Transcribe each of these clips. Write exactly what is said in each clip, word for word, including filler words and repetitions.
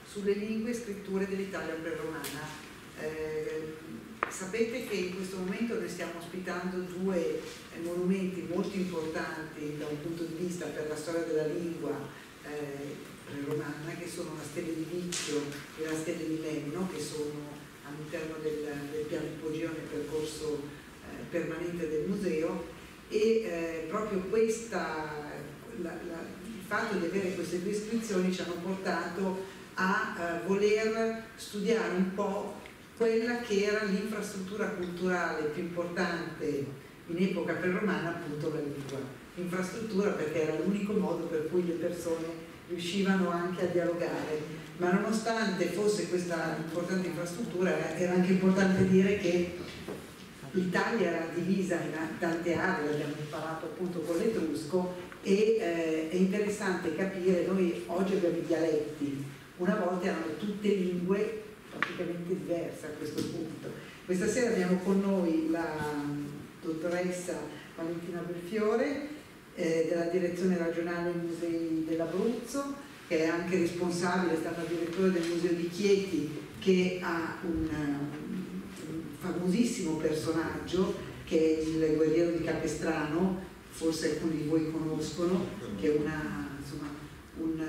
sulle lingue e scritture dell'Italia preromana. Eh, sapete che in questo momento noi stiamo ospitando due eh, monumenti molto importanti da un punto di vista per la storia della lingua eh, preromana, che sono la Stele di Vicchio e la Stele di Lemno, che sono all'interno del, del piano ipogeone percorso eh, permanente del museo, e eh, proprio questa, la, la, il fatto di avere queste due iscrizioni ci hanno portato a eh, voler studiare un po' quella che era l'infrastruttura culturale più importante in epoca preromana, appunto la lingua. Infrastruttura perché era l'unico modo per cui le persone riuscivano anche a dialogare, ma nonostante fosse questa importante infrastruttura era anche importante dire che l'Italia era divisa in tante aree, l'abbiamo imparato appunto con l'etrusco, e eh, è interessante capire, noi oggi abbiamo i dialetti, una volta erano tutte lingue praticamente diverse a questo punto. Questa sera abbiamo con noi la dottoressa Valentina Belfiore eh, della direzione regionale Musei dell'Abruzzo, che è anche responsabile, è stata direttore del Museo di Chieti, che ha un, un famosissimo personaggio che è il guerriero di Capestrano, forse alcuni di voi conoscono, che è una, insomma, un,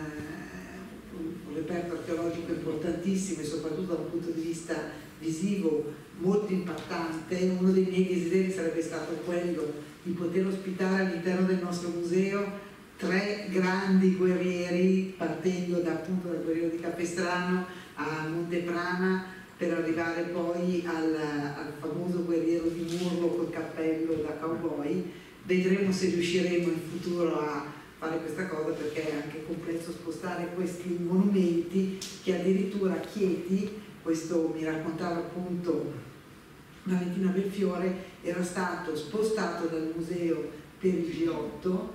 un reperto archeologico importantissimo e soprattutto da un punto di vista visivo molto impattante. Uno dei miei desideri sarebbe stato quello di poter ospitare all'interno del nostro museo tre grandi guerrieri, partendo da, appunto dal guerriero di Capestrano a Monteprana, per arrivare poi al, al famoso guerriero di Murlo col cappello da cowboy. Vedremo se riusciremo in futuro a fare questa cosa, perché è anche complesso spostare questi monumenti che addirittura a Chieti, questo mi raccontava appunto Valentina Belfiore, era stato spostato dal museo per il G otto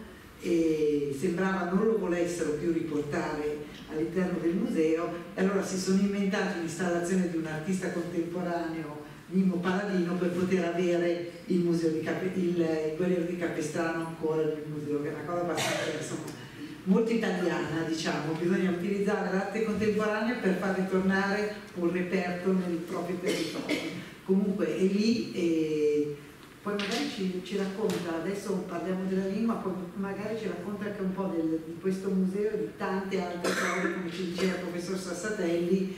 e sembrava non lo volessero più riportare all'interno del museo, e allora si sono inventati l'installazione di un artista contemporaneo, Mimmo Paladino, per poter avere il museo di Cape, il, il guerriero di Capestrano ancora nel museo, che è una cosa abbastanza, insomma, molto italiana, diciamo. Bisogna utilizzare l'arte contemporanea per far ritornare un reperto nel proprio territorio. Comunque è lì, e poi magari ci, ci racconta, adesso parliamo della lingua, poi magari ci racconta anche un po' del, di questo museo e di tante altre cose, come ci diceva il professor Sassatelli,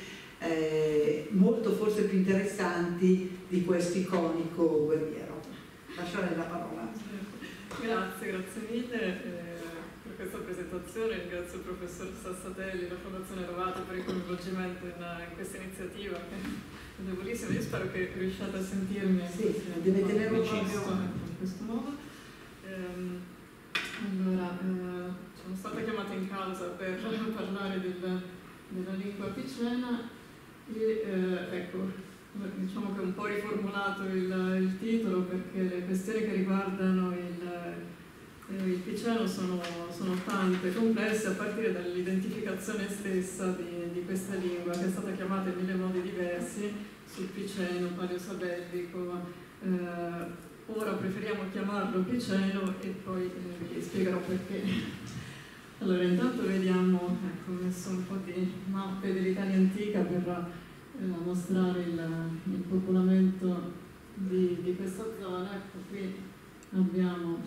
eh, molto forse più interessanti di questo iconico guerriero. Lascio a lei la parola. Grazie, grazie mille eh, per questa presentazione. Ringrazio il professor Sassatelli e la Fondazione Rovato per il coinvolgimento in, in questa iniziativa. Debolissimo, io spero che riusciate a sentirmi. Sì, deve tenere un preciso in questo modo. Ehm, allora, eh, sono stata chiamata in causa per parlare del, della lingua picena e eh, ecco, diciamo che ho un po' riformulato il, il titolo, perché le questioni che riguardano il, eh, il piceno sono, sono tante, complesse, a partire dall'identificazione stessa di, di questa lingua, che è stata chiamata in mille modi diversi, sul piceno, paleosabellico, eh, ora preferiamo chiamarlo piceno e poi eh, vi spiegherò perché. Allora, intanto vediamo, ecco, ho messo un po' di mappe dell'Italia antica per eh, mostrare il, il popolamento di, di questa zona. Ecco, qui abbiamo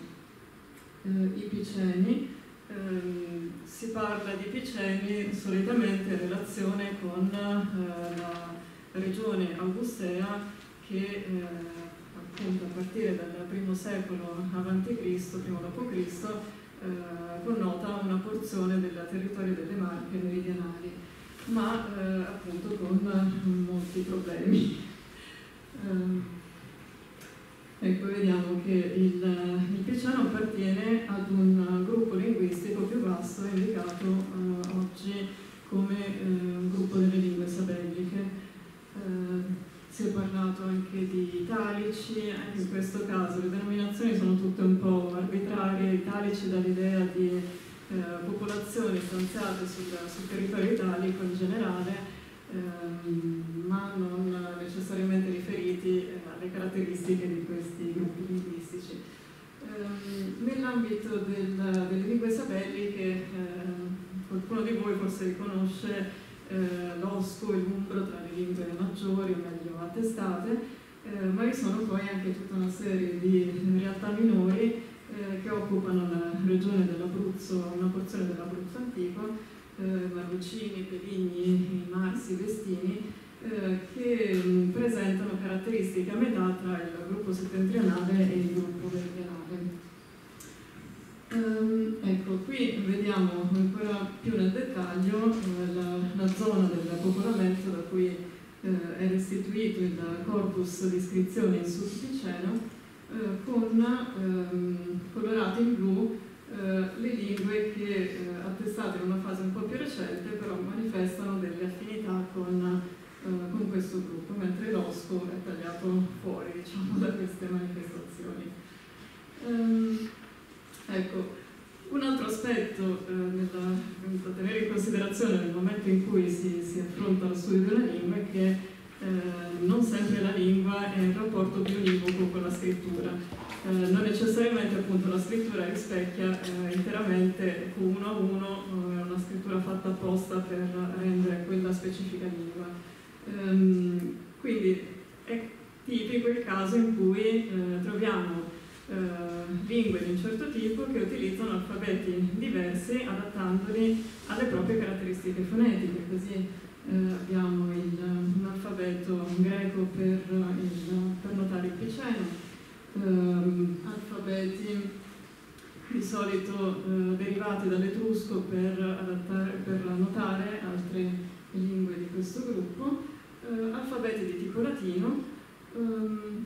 eh, i piceni. Eh, si parla di piceni solitamente in relazione con eh, la regione augustea che eh, appunto a partire dal primo secolo avanti Cristo, primo dopo Cristo, eh, connota una porzione del territorio delle Marche meridionali, ma eh, appunto con molti problemi. Eh, ecco, vediamo che il, il piceno appartiene ad un gruppo linguistico più vasto, indicato eh, oggi come eh, un gruppo delle lingue sabelliche. Eh, si è parlato anche di italici, anche in questo caso le denominazioni sono tutte un po' arbitrarie. Italici dall'idea di eh, popolazioni stanziate sul, sul territorio italico in generale, ehm, ma non necessariamente riferiti eh, alle caratteristiche di questi gruppi linguistici. Ehm, nell'ambito del, delle lingue sabelliche, eh, qualcuno di voi forse riconosce eh, l'osco e l'umbro tra le lingue maggiori, o meglio attestate, eh, ma vi sono poi anche tutta una serie di realtà minori eh, che occupano la regione dell'Abruzzo, una porzione dell'Abruzzo antico, eh, Marrucini, Peligni, Marsi, Vestini, eh, che mh, presentano caratteristiche a metà tra il gruppo settentrionale e il gruppo meridionale. Um, ecco, qui vediamo ancora più nel dettaglio eh, la, la zona del popolamento da cui eh, è restituito il corpus di iscrizioni in Sud Ticeno, eh, con ehm, colorate in blu eh, le lingue che, eh, attestate in una fase un po' più recente, però manifestano delle affinità con, eh, con questo gruppo, mentre l'osco è tagliato fuori, diciamo, da queste manifestazioni. Um, Ecco, un altro aspetto eh, nella, da tenere in considerazione nel momento in cui si, si affronta lo studio della lingua è che eh, non sempre la lingua è in rapporto più univoco con la scrittura. Eh, non necessariamente appunto la scrittura rispecchia eh, interamente uno a uno eh, una scrittura fatta apposta per rendere quella specifica lingua. Ehm, quindi è tipico il caso in cui eh, troviamo Uh, lingue di un certo tipo che utilizzano alfabeti diversi adattandoli alle proprie caratteristiche fonetiche, così uh, abbiamo il, un alfabeto greco per, il, per notare il piceno, uh, alfabeti di solito uh, derivati dall'etrusco per, adattare, per notare altre lingue di questo gruppo, uh, alfabeti di tipo latino, um,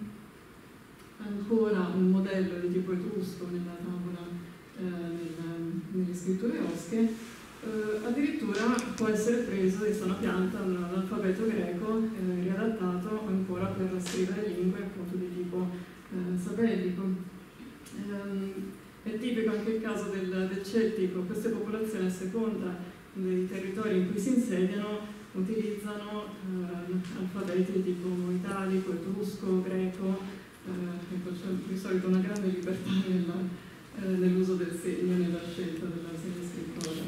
ancora un modello di tipo etrusco nella tavola, eh, nella, nelle scritture osche, eh, addirittura può essere preso di sana pianta un, un alfabeto greco eh, riadattato ancora per scrivere lingue appunto di tipo eh, sabellico. Um, è tipico anche il caso del, del celtico. Queste popolazioni, a seconda dei territori in cui si insediano, utilizzano eh, alfabeti di tipo italico, etrusco, greco. Eh, ecco, c'è di solito una grande libertà nella, eh, nell'uso del segno, nella scelta della segnoscrittura.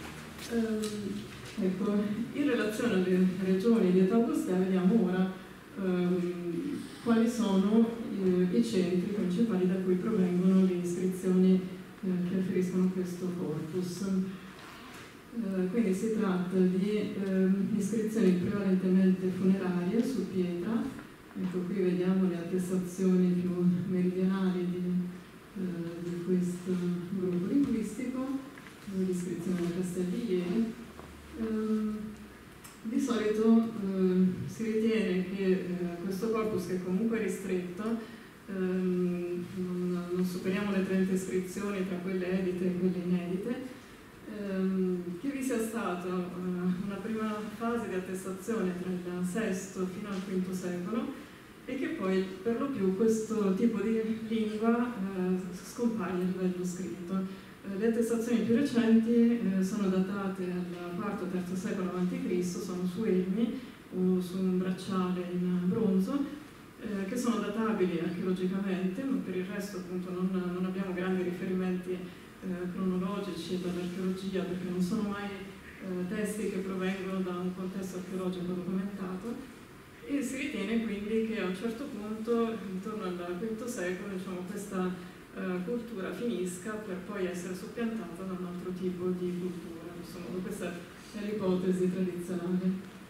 Eh, ecco, in relazione alle regioni di età augustea vediamo ora ehm, quali sono eh, i centri principali da cui provengono le iscrizioni eh, che afferiscono a questo corpus. Eh, quindi si tratta di eh, iscrizioni prevalentemente funerarie su pietra. Ecco, qui vediamo le attestazioni più meridionali di, eh, di questo gruppo linguistico, l'iscrizione ai Castelli Ieri. Um, di solito eh, si ritiene che eh, questo corpus, che comunque è ristretto, ehm, non, non superiamo le trenta iscrizioni tra quelle edite e quelle inedite, ehm, che vi sia stata eh, una prima fase di attestazione tra il sesto fino al quinto secolo e che poi per lo più questo tipo di lingua eh, scompare a livello scritto. Eh, le attestazioni più recenti eh, sono datate al quarto terzo secolo avanti Cristo, sono su elmi o su un bracciale in bronzo, eh, che sono databili archeologicamente, ma per il resto appunto non, non abbiamo grandi riferimenti eh, cronologici dall'archeologia, perché non sono mai eh, testi che provengono da un contesto archeologico documentato. E si ritiene quindi che a un certo punto, intorno al quinto secolo, diciamo, questa uh, cultura finisca per poi essere soppiantata da un altro tipo di cultura. Insomma, questa è l'ipotesi tradizionale.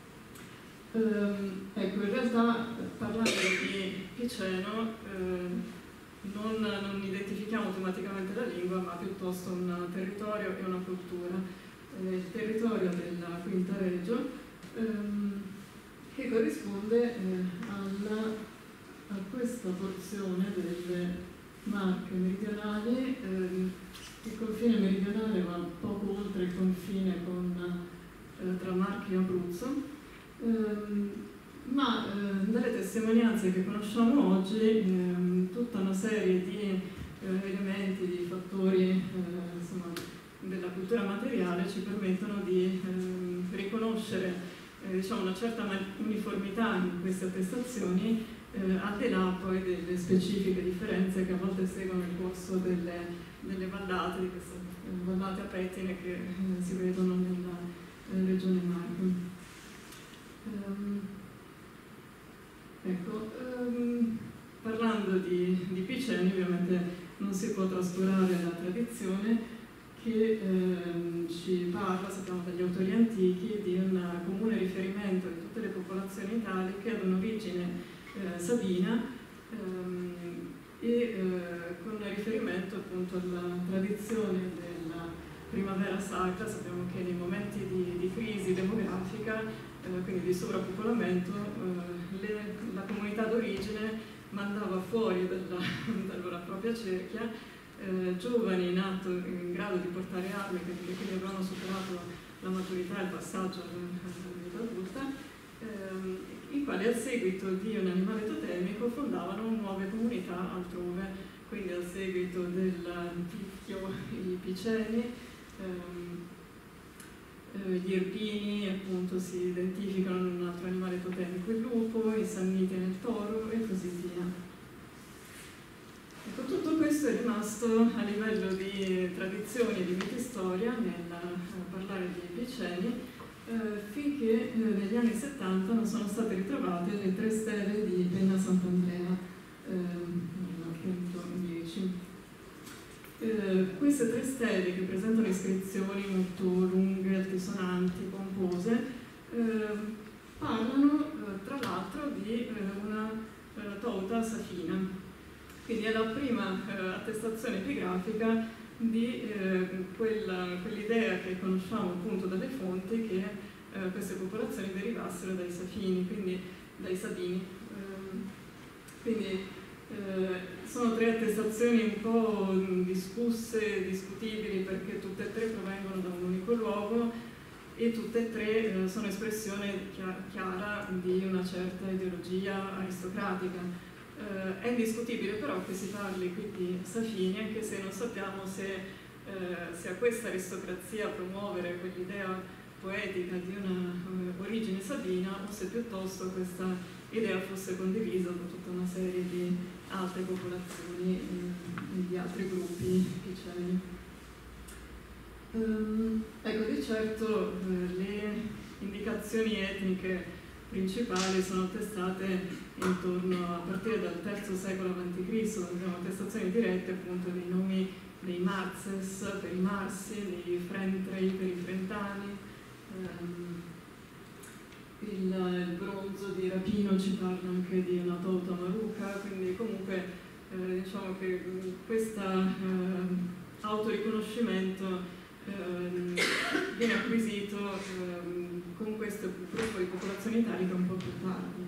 Um, ecco, in realtà, parlando di Piceno, uh, non, non identifichiamo tematicamente la lingua, ma piuttosto un territorio e una cultura. Eh, il territorio della Quinta Regio, um, che corrisponde eh, alla, a questa porzione delle Marche meridionali. Eh, il confine meridionale va poco oltre il confine con, eh, tra Marche e Abruzzo, eh, ma eh, dalle testimonianze che conosciamo oggi eh, tutta una serie di eh, elementi, di fattori eh, insomma, della cultura materiale ci permettono di eh, riconoscere Eh, diciamo una certa uniformità in queste attestazioni, eh, al di là poi delle specifiche differenze che a volte seguono il corso delle, delle vallate, di queste vallate a pettine che eh, si vedono nella, nella regione Marche. eh, sabina, ehm, e eh, con riferimento appunto alla tradizione della primavera sacra. Sappiamo che nei momenti di, di crisi demografica, eh, quindi di sovrappopolamento, eh, le, la comunità d'origine mandava fuori dalla, dalla propria cerchia eh, giovani in atto, in grado di portare armi, che quindi avevano superato la maturità e il passaggio alla vita adulta, ehm, i quali a seguito di un animale totemico fondavano nuove comunità altrove. Quindi a seguito del ticchio, i piceni, ehm, eh, gli irpini appunto si identificano in un altro animale totemico, il lupo, i sanniti nel toro e così via. Ecco, tutto questo è rimasto a livello di tradizioni e di mitistoria nel eh, parlare di piceni, eh, finché eh, negli anni settanta non sono state ritrovate le tre stele di Penna Sant'Andrea, eh, appunto dieci. Eh, queste tre stele, che presentano iscrizioni molto lunghe, altisonanti, pompose, eh, parlano eh, tra l'altro di eh, una eh, touta safina. Quindi è la prima eh, attestazione epigrafica di eh, quella, quell'idea che conosciamo appunto dalle fonti che eh, queste popolazioni derivassero dai Safini, quindi dai Sabini. Eh, quindi eh, sono tre attestazioni un po' discusse, discutibili, perché tutte e tre provengono da un unico luogo e tutte e tre eh, sono espressione chiara di una certa ideologia aristocratica. Uh, è indiscutibile però che si parli qui di Safini, anche se non sappiamo se, uh, se a questa aristocrazia promuovere quell'idea poetica di una uh, origine sabina, o se piuttosto questa idea fosse condivisa da tutta una serie di altre popolazioni e, e di altri gruppi piceni. Um, ecco, di certo uh, le indicazioni etniche principali sono attestate intorno a partire dal terzo secolo avanti Cristo, dove abbiamo attestazioni dirette appunto dei nomi dei Marzes per i Marsi, dei Frentrei per i Frentani. Um, il, il bronzo di Rapino ci parla anche di una touta maruca, quindi comunque eh, diciamo che questo eh, autoriconoscimento eh, viene acquisito eh, con questo gruppo di popolazioni italiche un po' più tardi.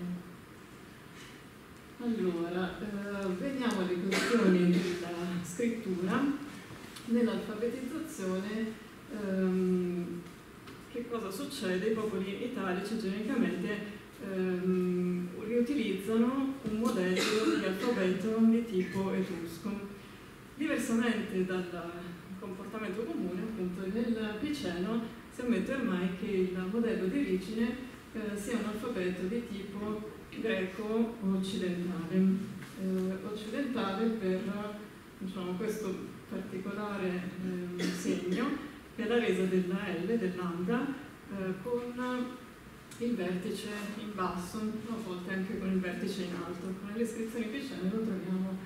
Allora, eh, veniamo alle questioni della scrittura. Nell'alfabetizzazione ehm, che cosa succede? I popoli italici genericamente ehm, riutilizzano un modello di alfabeto di tipo etrusco. Diversamente dal comportamento comune, appunto nel piceno si ammette ormai che il modello di origine eh, sia un alfabeto di tipo greco occidentale. Eh, occidentale per diciamo, questo particolare eh, segno, che è la resa della L, dell'anda, eh, con il vertice in basso, a volte anche con il vertice in alto. Con le iscrizioni picene lo troviamo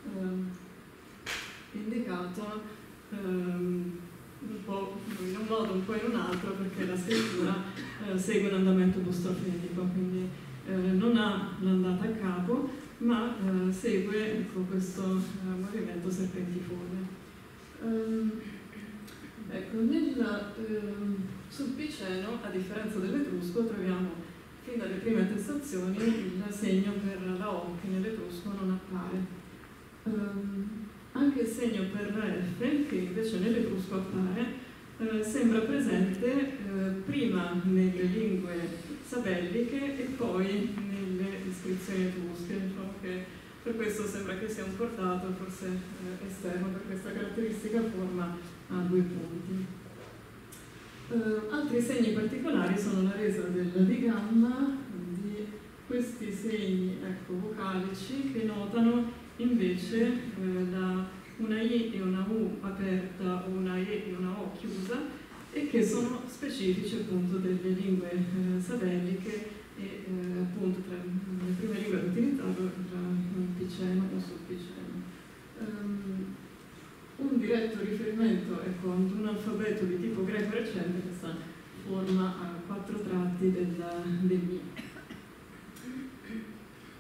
eh, indicato ehm, un po' in un modo, un po' in un altro, perché la scrittura eh, segue un andamento bustrofenico, quindi eh, non ha l'andata a capo, ma eh, segue ecco, questo eh, movimento serpentifone. Um, ecco, nel, um, sul piceno, a differenza dell'etrusco, troviamo fin dalle prime attestazioni il segno per la O, che nell'etrusco non appare. Um, Anche il segno per la F, che invece nell'etrusco appare, eh, sembra presente eh, prima nelle lingue sabelliche e poi nelle iscrizioni etrusche. Diciamo che per questo sembra che sia un portato forse eh, esterno, per questa caratteristica forma a due punti. Eh, altri segni particolari sono la resa del digamma di questi segni ecco, vocalici che notano invece eh, la, una I e una U aperta o una E e una O chiusa, e che sono specifici appunto delle lingue eh, sabelliche e eh, appunto tra le prime lingue da utilizzare tra il piceno o sulpiceno. Um, un diretto riferimento ecco, ad un alfabeto di tipo greco recente, questa forma a quattro tratti del, del Mi.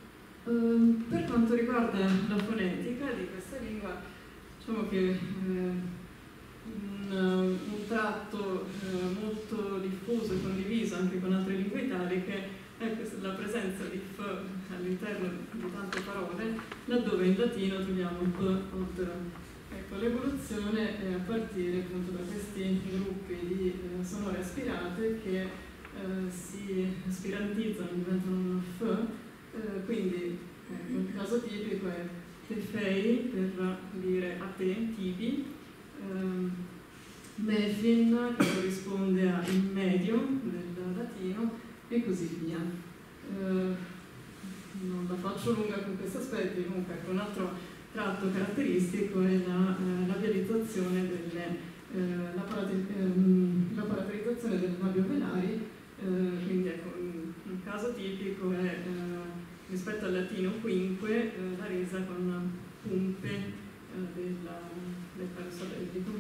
Um, per quanto riguarda la fonetica di questa lingua, diciamo che eh, un, un tratto eh, molto diffuso e condiviso anche con altre lingue italiche è la presenza di F all'interno di tante parole, laddove in latino troviamo P altero. Ecco, l'evoluzione è a partire appunto da questi gruppi di eh, sonore aspirate che eh, si aspirantizzano, diventano una F, eh, quindi eh, un caso tipico è tefei per dire a te, tibi, ehm, mefin che corrisponde a il medio del latino e così via. Eh, non la faccio lunga con questi aspetti, comunque ecco, un altro tratto caratteristico è la eh, labializzazione delle eh, la, parati, ehm, la paratalizzazione delle labiovelari, eh, quindi ecco, un, un caso tipico è eh, rispetto al latino quinque eh, la resa con punte eh, della, del perso bellico.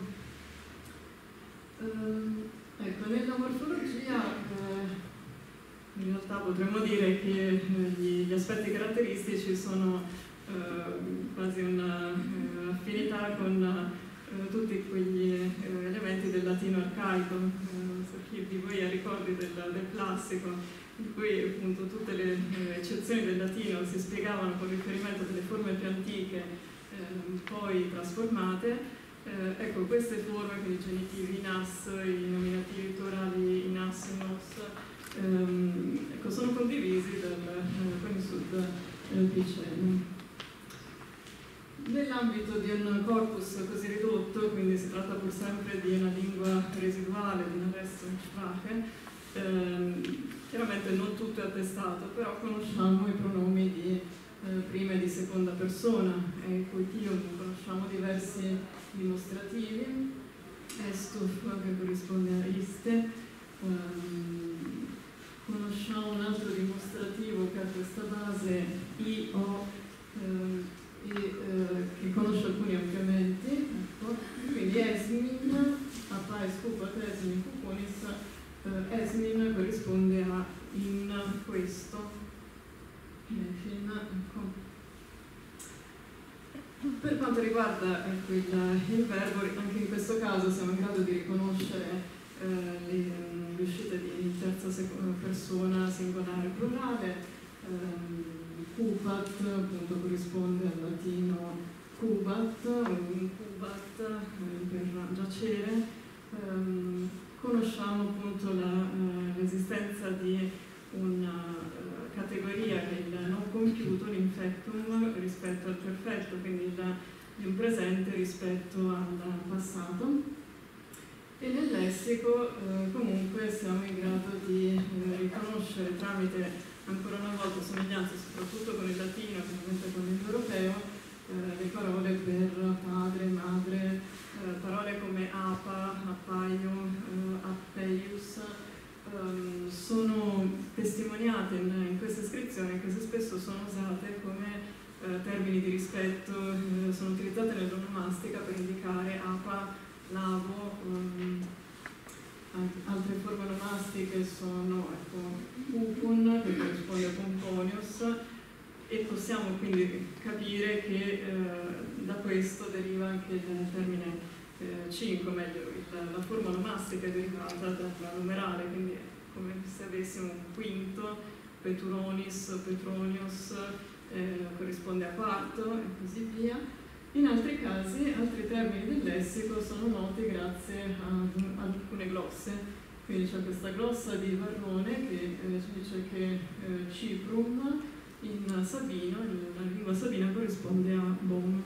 Eh, ecco, nella morfologia eh, in realtà potremmo dire che eh, gli, gli aspetti caratteristici sono eh, quasi un'affinità uh, con uh, tutti quegli uh, elementi del latino arcaico. Uh, so chi di voi ha ricordi del, del classico, in cui appunto tutte le uh, eccezioni del latino si spiegavano con riferimento alle forme più antiche, uh, poi trasformate. Uh, ecco, queste forme, quindi i genitivi in as, i nominativi plurali in as, in os, um, ecco, sono condivisi dal uh, sud uh, piceno. Nell'ambito di un corpus così ridotto, quindi si tratta pur sempre di una lingua residuale, di una Restsprache, ehm, chiaramente non tutto è attestato, però conosciamo i pronomi di eh, prima e di seconda persona, e quotidium conosciamo diversi dimostrativi, estuf che corrisponde a iste, ehm, conosciamo un altro dimostrativo che ha questa base i, o, ehm, e, eh, che conosce alcuni ampliamenti, ecco. Quindi esmin, appaes cupat esmin cuponis, eh, esmin corrisponde a in questo, fin, ecco. Per quanto riguarda ecco, il, il verbo, anche in questo caso siamo in grado di riconoscere eh, le, le uscite di terza persona singolare plurale. ehm, Cupat appunto corrisponde al latino cubat, un cubat eh, per giacere. Um, conosciamo appunto l'esistenza uh, di una uh, categoria che è il non compiuto, l'infectum rispetto al perfetto, quindi il, di un presente rispetto al passato. E nel lessico uh, comunque siamo in grado di uh, riconoscere tramite ancora una volta somiglianze soprattutto con il latino, chiaramente con l'indoeuropeo, eh, le parole per padre, madre, eh, parole come apa, appaio, eh, appeius, ehm, sono testimoniate in, in queste iscrizioni che spesso sono usate come eh, termini di rispetto, eh, sono utilizzate nell'onomastica per indicare apa, lavo, ehm, altre forme onomastiche sono ecco, pupun, che corrisponde a pomponius, e possiamo quindi capire che eh, da questo deriva anche il termine eh, cinque, meglio, il, la forma onomastica è derivata dal numerale, quindi è come se avessimo un quinto, peturonis, petronius, eh, corrisponde a quarto e così via. In altri casi, altri termini del lessico sono noti grazie a, a alcune glosse. Quindi c'è questa glossa di Varrone che eh, ci dice che eh, ciprum in sabino, nella lingua sabina, corrisponde a bonum.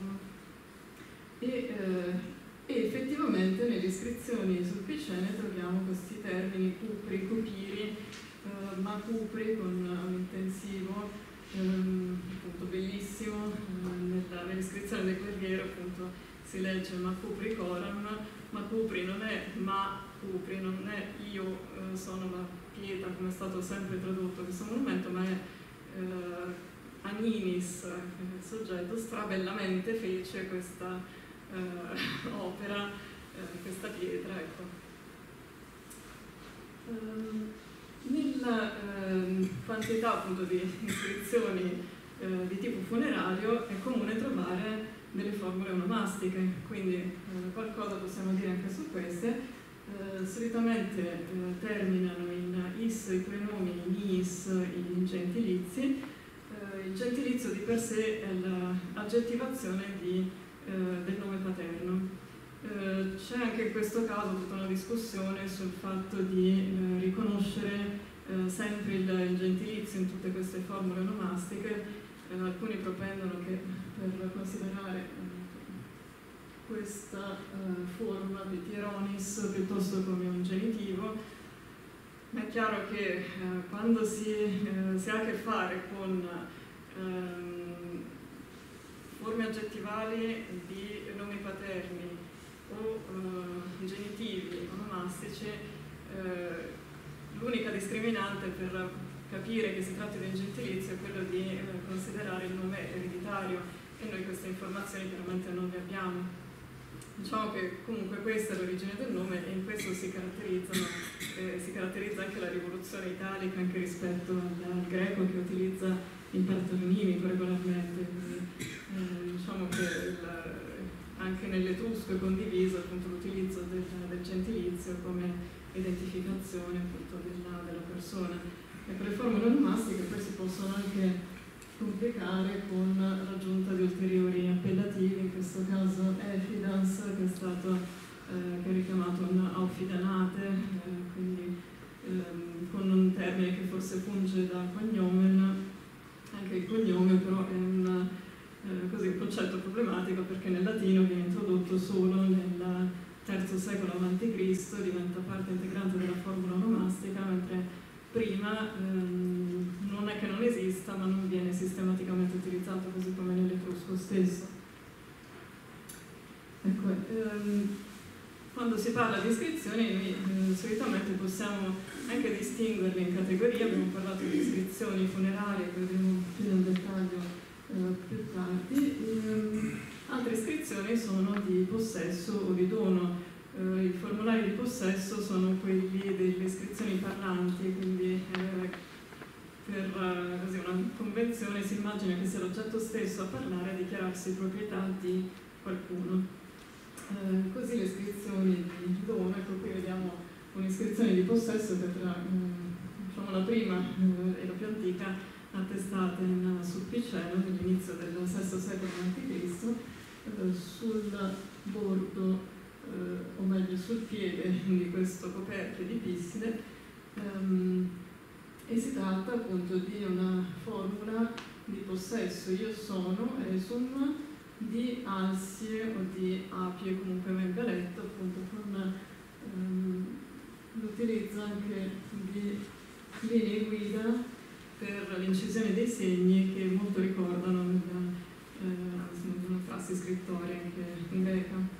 E, eh, e effettivamente nelle iscrizioni sul Picene troviamo questi termini cupri, cupiri, eh, ma cupri con un intensivo Um, appunto bellissimo, um, nell'iscrizione del clerghiero appunto si legge ma cupri coram, ma cupri non è ma cupri, non è io uh, sono la pietra come è stato sempre tradotto questo monumento, ma è uh, Aninis, il soggetto, strabellamente fece questa uh, opera, uh, questa pietra, ecco. Um, Nella eh, quantità appunto di iscrizioni eh, di tipo funerario è comune trovare delle formule onomastiche, quindi eh, qualcosa possiamo dire anche su queste. Eh, solitamente eh, terminano in is i prenomi, in is i gentilizi. Eh, il gentilizio di per sé è l'aggettivazione di, eh, del nome paterno. Eh, c'è anche in questo caso tutta una discussione sul fatto di eh, riconoscere eh, sempre il, il gentilizio in tutte queste formule onomastiche. Eh, alcuni propendono che per considerare eh, questa eh, forma di Tieronis piuttosto come un genitivo, ma è chiaro che eh, quando si, eh, si ha a che fare con ehm, forme aggettivali di nomi paterni o eh, genitivi onomastici, eh, l'unica discriminante per capire che si tratti di un gentilizio è quello di eh, considerare il nome ereditario, e noi queste informazioni chiaramente non le abbiamo. Diciamo che comunque questa è l'origine del nome, e in questo si, caratterizzano, eh, si caratterizza anche la rivoluzione italica anche rispetto al, al greco, che utilizza il patroninimico regolarmente. Quindi, eh, diciamo che il, anche nell'etrusco è condiviso appunto l'utilizzo del, del gentilizio come identificazione appunto della, della persona. Ecco, le formule onomastiche poi si possono anche complicare con l'aggiunta di ulteriori appellativi, in questo caso effidans, che è stato eh, che è richiamato un auffidanate, eh, quindi ehm, con un termine che forse funge da cognomen. Anche il cognome però è un, eh, così, un concetto problematico, perché nel latino viene introdotto solo nel terzo secolo avanti Cristo, diventa parte integrante della formula onomastica, mentre prima ehm, non è che non esista, ma non viene sistematicamente utilizzato, così come nell'etrusco stesso. Ecco, ehm, quando si parla di iscrizioni, noi eh, solitamente possiamo anche distinguerle in categorie. Abbiamo parlato di iscrizioni funerarie, che vedremo più nel dettaglio eh, più tardi. Ehm, altre iscrizioni sono di possesso o di dono. Uh, I formulari di possesso sono quelli delle iscrizioni parlanti, quindi eh, per uh, così una convenzione si immagina che sia l'oggetto stesso a parlare a dichiararsi proprietà di qualcuno. Uh, così le iscrizioni di dono, ecco qui vediamo un'iscrizione di possesso che tra um, diciamo la prima uh, e la più antica attestata in Sulpiceno nell'inizio del sesto secolo avanti Cristo, uh, sul bordo Uh, o meglio sul piede di questo coperchio di Pisside, um, e si tratta appunto di una formula di possesso. Io sono esum di ansie o di apie, comunque venga letto, appunto con um, l'utilizzo anche di linee guida per l'incisione dei segni, che molto ricordano una, uh, una frase scrittoria anche in greca.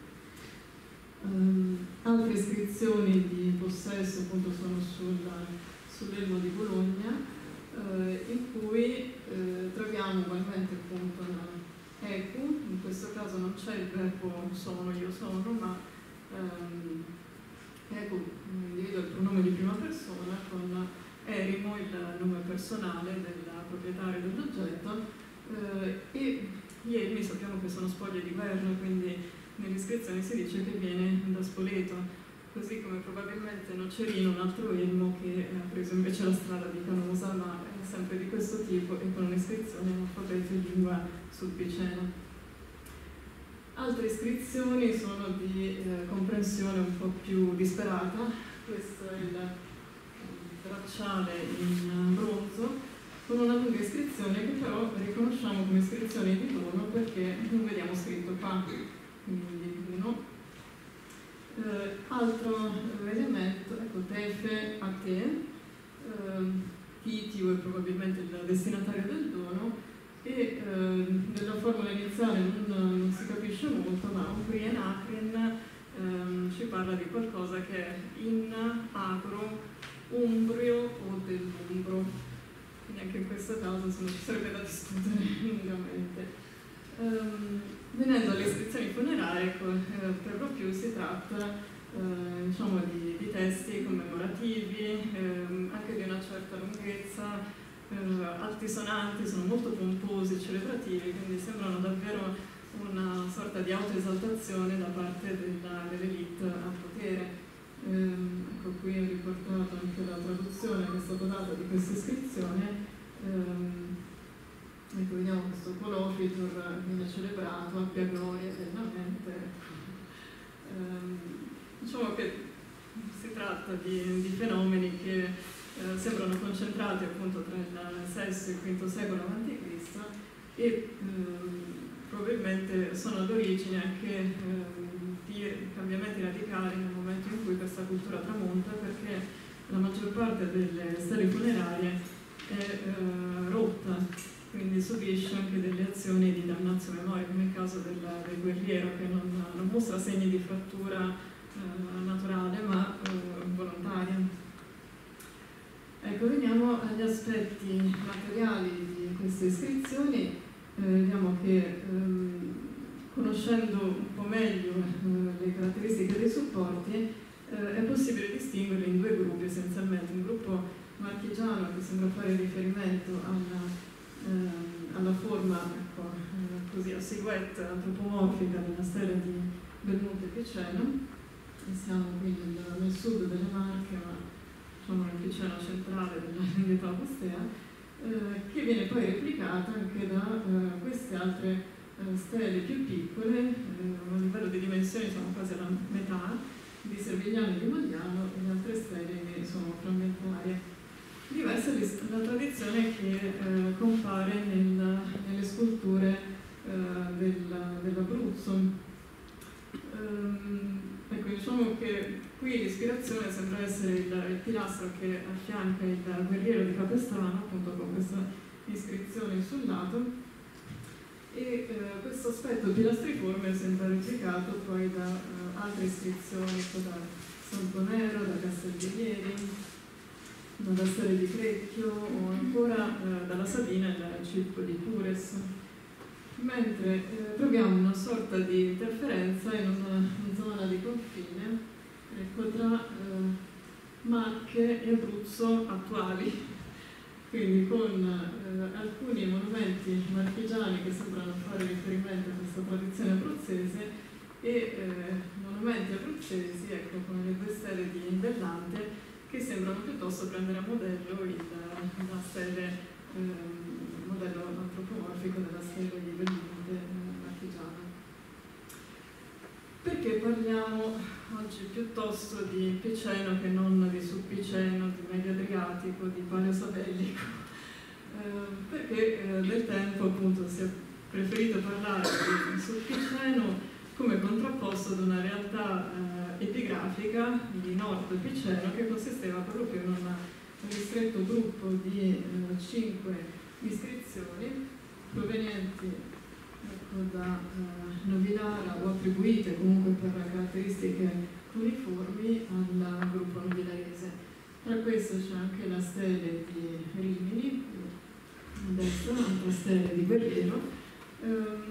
Um, altre iscrizioni di possesso appunto sono sulla, sull'elmo di Bologna, eh, in cui eh, troviamo ugualmente appunto la ecu. In questo caso non c'è il verbo sono, io sono, ma ehm, ecu individua il pronome di prima persona, con erimo il nome personale del proprietario dell'oggetto, eh, e gli elmi sappiamo che sono spoglie di guerra, quindi nell'iscrizione si dice che viene da Spoleto, così come probabilmente Nocerino, un altro elmo che ha preso invece la strada di Canosa, ma è sempre di questo tipo e con un'iscrizione in alfabeto in lingua sulpicena. Altre iscrizioni sono di eh, comprensione un po' più disperata. Questo è il bracciale in bronzo con una lunga iscrizione che però riconosciamo come iscrizione di dono perché non vediamo scritto qua. Quindi uno. Eh, altro elemento, ecco, tefe a te, eh, titio è probabilmente il destinatario del dono, e eh, nella formula iniziale non, non si capisce molto, ma un prien acrin eh, ci parla di qualcosa che è in agro, umbrio o dell'umbro, quindi anche in questo caso insomma, ci sarebbe da discutere lungamente. Um, venendo alle iscrizioni funerarie, ecco, eh, per lo più si tratta eh, diciamo di, di testi commemorativi, eh, anche di una certa lunghezza, eh, altisonanti, sono molto pomposi, celebrativi, quindi sembrano davvero una sorta di autoesaltazione da parte dell'elite al potere. Ehm, ecco, qui ho riportato anche la traduzione che è stata data di questa iscrizione. Ehm, ecco, vediamo questo Colofitur viene celebrato, abbia gloria eternamente. Ehm, diciamo che si tratta di, di fenomeni che eh, sembrano concentrati appunto tra il sesto e il quinto secolo avanti Cristo e ehm, probabilmente sono all'origine anche ehm, di cambiamenti radicali nel momento in cui questa cultura tramonta, perché la maggior parte delle stele funerarie è eh, rotta, quindi subisce anche delle azioni di damnazio memoria, come il caso del, del guerriero, che non, non mostra segni di frattura eh, naturale ma eh, volontaria. Ecco, veniamo agli aspetti materiali di queste iscrizioni. Eh, vediamo che ehm, conoscendo un po' meglio eh, le caratteristiche dei supporti eh, è possibile distinguerli in due gruppi essenzialmente: un gruppo marchigiano che sembra fare riferimento alla, eh, alla forma, ecco, eh, così a silhouette antropomorfica della stella di Belmonte Piceno, e siamo qui nel, nel sud delle Marche, ma diciamo nel Piceno centrale della Linghetà Postea, eh, che viene poi replicata anche da eh, queste altre stelle più piccole, eh, a livello di dimensioni sono quasi alla metà, di Servigliano e di Mogliano, e le altre stelle che sono frammentarie. Diversa è la tradizione che eh, compare nel, nelle sculture eh, del, dell'Abruzzo. Um, ecco, diciamo che qui l'ispirazione sembra essere il, il pilastro che affianca il guerriero di Capestrano, appunto con questa iscrizione sul lato. E eh, questo aspetto pilastriforme sembra replicato poi da eh, altre iscrizioni, da Santonero, da Castiglieri, da Castelli di Crecchio o ancora eh, dalla Sabina e dal Circo di Cures. Mentre eh, troviamo una sorta di interferenza in una, una zona di confine, ecco, tra eh, Marche e Abruzzo attuali. Quindi con eh, alcuni monumenti marchigiani che sembrano fare riferimento a questa tradizione abruzzese e eh, monumenti abruzzesi, ecco, come le due stelle di Bellante, che sembrano piuttosto prendere a modello il, la stelle, eh, il modello antropomorfico della stella di Belmonte eh, marchigiana. Perché parliamo oggi piuttosto di Piceno che non di Subpiceno, di Medio Adriatico, di Paleo Sabellico? Eh, perché eh, nel tempo appunto si è preferito parlare di Subpiceno come contrapposto ad una realtà eh, epigrafica di Nord Piceno che consisteva proprio in una, un ristretto gruppo di eh, cinque iscrizioni provenienti da uh, Novilara o attribuite comunque per caratteristiche uniformi al gruppo novilarese. Tra queste c'è anche la stele di Rimini, a destra, un'altra stele di Guerriero. Um,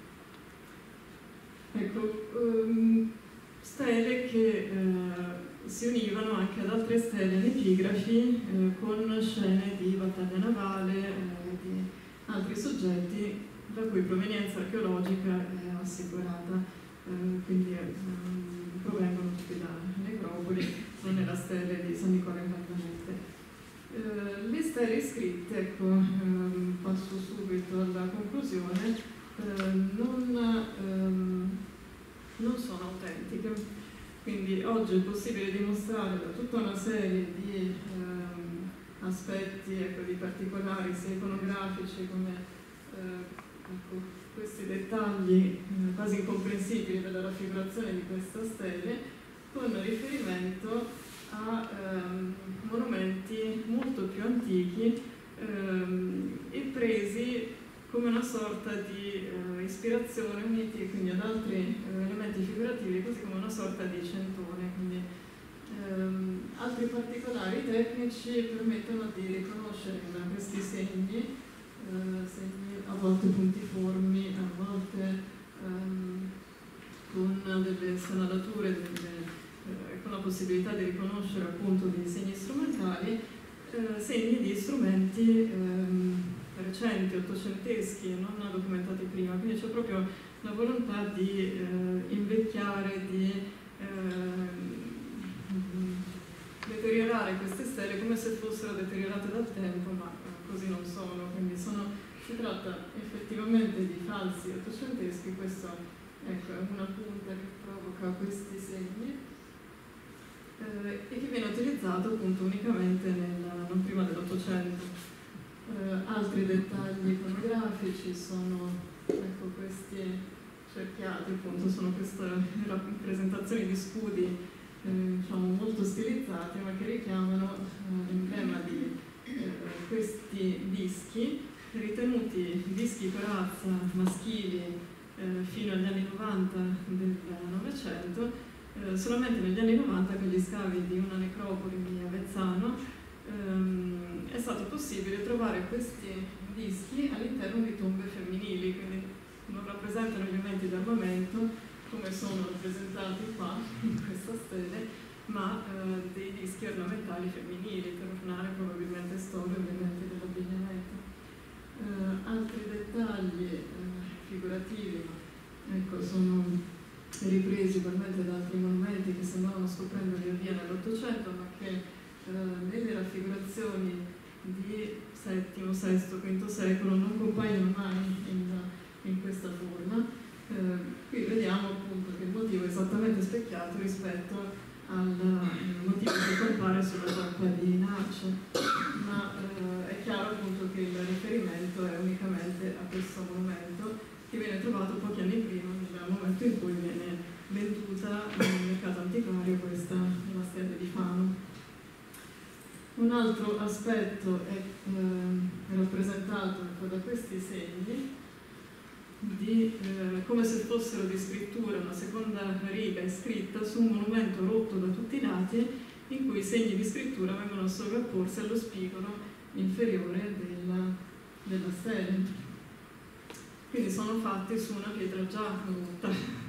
ecco, um, stele che uh, si univano anche ad altre stele in epigrafi uh, con scene di battaglia navale e uh, di altri soggetti la cui provenienza archeologica è assicurata, eh, quindi eh, provengono tutti da necropoli, non nella stele di San Nicola in Valdanette. Eh, le stele iscritte, ecco, ehm, passo subito alla conclusione, eh, non, ehm, non sono autentiche, quindi oggi è possibile dimostrare da tutta una serie di ehm, aspetti, ecco, di particolari sia iconografici come eh, ecco, questi dettagli eh, quasi incomprensibili della raffigurazione di questa stele, con riferimento a ehm, monumenti molto più antichi ehm, e presi come una sorta di eh, ispirazione, uniti quindi ad altri eh, elementi figurativi, così come una sorta di centone. Quindi, ehm, altri particolari tecnici permettono di riconoscere in questi segni Uh, segni a volte puntiformi, a volte um, con delle scanalature, delle, uh, con la possibilità di riconoscere appunto dei segni strumentali, eh, segni di strumenti ehm, recenti, ottocenteschi, non documentati prima, quindi c'è proprio la volontà di eh, invecchiare, di eh, deteriorare queste stele come se fossero deteriorate dal tempo, ma eh, così non sono, quindi sono, si tratta effettivamente di falsi ottocenteschi. Questo, ecco, è una punta che provoca questi segni eh, e che viene utilizzato appunto unicamente nel, non prima dell'Ottocento. Eh, altri dettagli iconografici sono, ecco, questi cerchiati, appunto, sono queste rappresentazioni di scudi eh, diciamo molto stilizzati, ma che richiamano eh, l'emblema di eh, questi dischi, ritenuti dischi corazza maschili eh, fino agli anni novanta del Novecento. Eh, solamente negli anni novanta, con gli scavi di una necropoli di Avezzano, ehm, è stato possibile trovare questi dischi all'interno di tombe femminili, quindi non rappresentano gli elementi d'armamento come sono rappresentati qua in questa stele, ma eh, dei dischi ornamentali femminili per ornare probabilmente storie, ovviamente, dell'abbigliamento. Eh, altri dettagli eh, figurativi, ecco, sono ripresi ugualmente da altri monumenti che sembravano scoprendo via via nell'Ottocento, ma che eh, nelle raffigurazioni di settimo, sesto, quinto secolo non compaiono mai in, in questa forma. Eh, qui vediamo appunto che il motivo è esattamente specchiato rispetto al motivo che compare sulla toppa di Nace, ma eh, è chiaro appunto che il riferimento è unicamente a questo monumento, che viene trovato pochi anni prima, nel momento in cui viene venduta nel mercato antiquario questa la stele di Fano. Un altro aspetto è eh, rappresentato ecco, da questi segni, di, eh, come se fossero di scrittura, una seconda riga è scritta su un monumento rotto da tutti i lati, in cui i segni di scrittura vengono a sovrapporsi allo spigolo inferiore della, della stele. Quindi sono fatti su una pietra già rotta.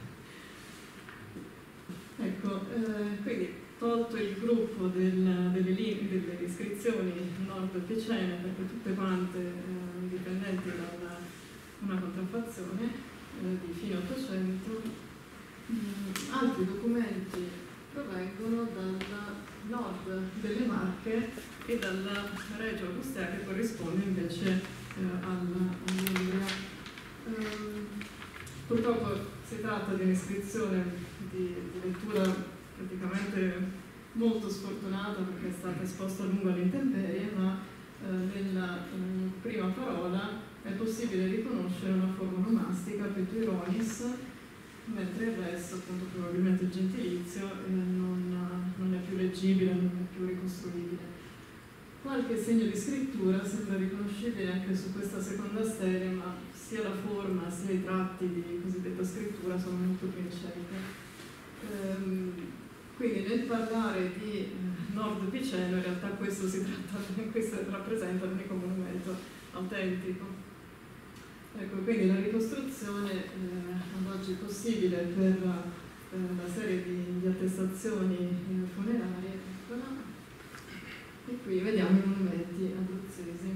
Ecco, eh, quindi tolto il gruppo del, delle, delle iscrizioni nord-picene, perché tutte quante eh, dipendenti da una contraffazione eh, di fine Ottocento, mm, altri documenti provengono dal nord delle Marche e dalla Reggio Augustea, che corrisponde invece eh, all'Umbria. Um, purtroppo si tratta di un'iscrizione di, di lettura praticamente molto sfortunata, perché è stata esposta a lungo alle intemperie, ma eh, nella eh, prima parola è possibile riconoscere una forma onomastica, Peturonis, mentre il resto, appunto probabilmente il gentilizio, eh, non, non è più leggibile, non è più ricostruibile. Qualche segno di scrittura sembra riconoscibile anche su questa seconda stele, ma sia la forma sia i tratti di cosiddetta scrittura sono molto più incerte. Ehm, quindi nel parlare di eh, Nord Piceno, in realtà questo, si tratta, questo rappresenta l'unico monumento autentico. Ecco, quindi la ricostruzione eh, ad oggi possibile per eh, la serie di, di attestazioni eh, funerarie, eccola. E qui vediamo i monumenti abruzzesi.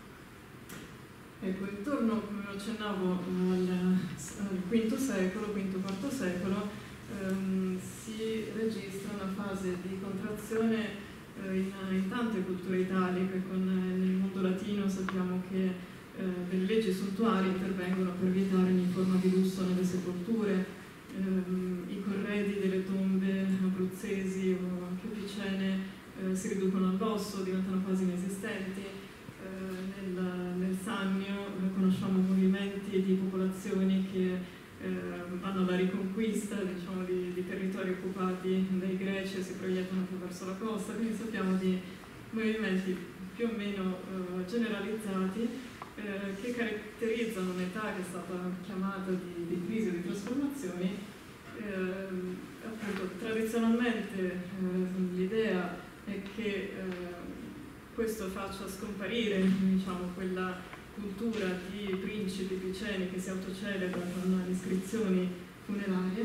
Ecco, intorno, come accennavo, al, al quinto secolo, quinto quarto secolo, ehm, si registra una fase di contrazione eh, in, in tante culture italiche. Con, eh, nel mondo latino sappiamo che Eh, delle leggi suntuarie intervengono per vietare ogni forma di lusso nelle sepolture, ehm, i corredi delle tombe abruzzesi o anche picene eh, si riducono all'osso, diventano quasi inesistenti. Eh, nel, nel Sannio eh, conosciamo movimenti di popolazioni che eh, hanno la riconquista, diciamo, di, di territori occupati dai greci e si proiettano più verso la costa, quindi sappiamo di movimenti più o meno eh, generalizzati Eh, che caratterizzano un'età che è stata chiamata di, di crisi o di trasformazioni. Eh, appunto, tradizionalmente eh, l'idea è che eh, questo faccia scomparire, diciamo, quella cultura di principi piceni che si autocelebra con le iscrizioni funerarie,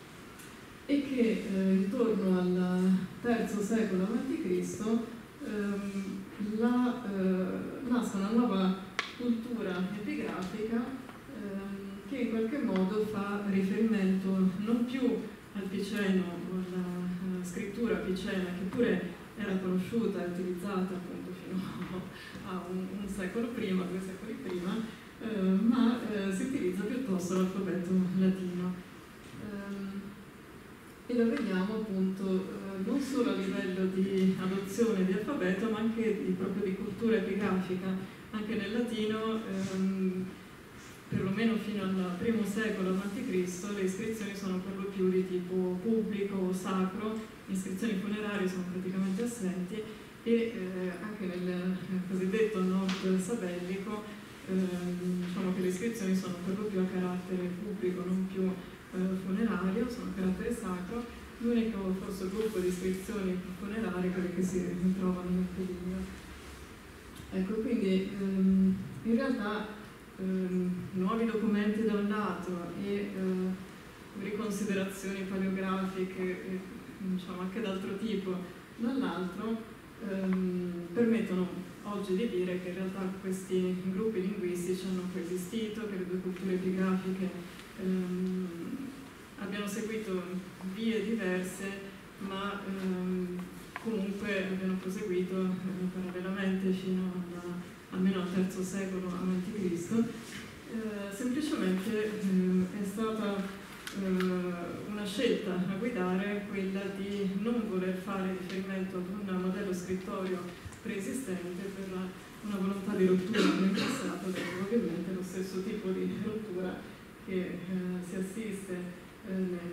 e che eh, intorno al terzo secolo avanti Cristo ehm, la, eh, nasce una nuova cultura epigrafica ehm, che in qualche modo fa riferimento non più al piceno o alla, alla scrittura picena, che pure era conosciuta e utilizzata appunto fino a un, un secolo prima, due secoli prima, eh, ma eh, si utilizza piuttosto l'alfabeto latino. Ehm, e lo vediamo appunto eh, non solo a livello di adozione di alfabeto, ma anche di, proprio di cultura epigrafica. Anche nel latino, ehm, perlomeno fino al primo secolo avanti Cristo, le iscrizioni sono per lo più di tipo pubblico o sacro, iscrizioni funerarie sono praticamente assenti, e eh, anche nel, nel cosiddetto nord sabellico eh, diciamo che le iscrizioni sono per lo più a carattere pubblico, non più eh, funerario, sono a carattere sacro. L'unico forse gruppo di iscrizioni funerarie, quelle che si ritrovano nel Pedino. Ecco, quindi ehm, in realtà ehm, nuovi documenti da un lato e eh, riconsiderazioni paleografiche e diciamo anche d'altro tipo dall'altro ehm, permettono oggi di dire che in realtà questi gruppi linguistici hanno coesistito, che le due culture epigrafiche ehm, abbiano seguito vie diverse, ma ehm, comunque abbiano proseguito eh, parallelamente fino alla, almeno al terzo secolo avanti Cristo. Eh, semplicemente eh, è stata eh, una scelta a guidare quella di non voler fare riferimento ad un modello scrittorio preesistente per la, una volontà di rottura nel passato, ed è ovviamente lo stesso tipo di rottura che eh, si assiste eh,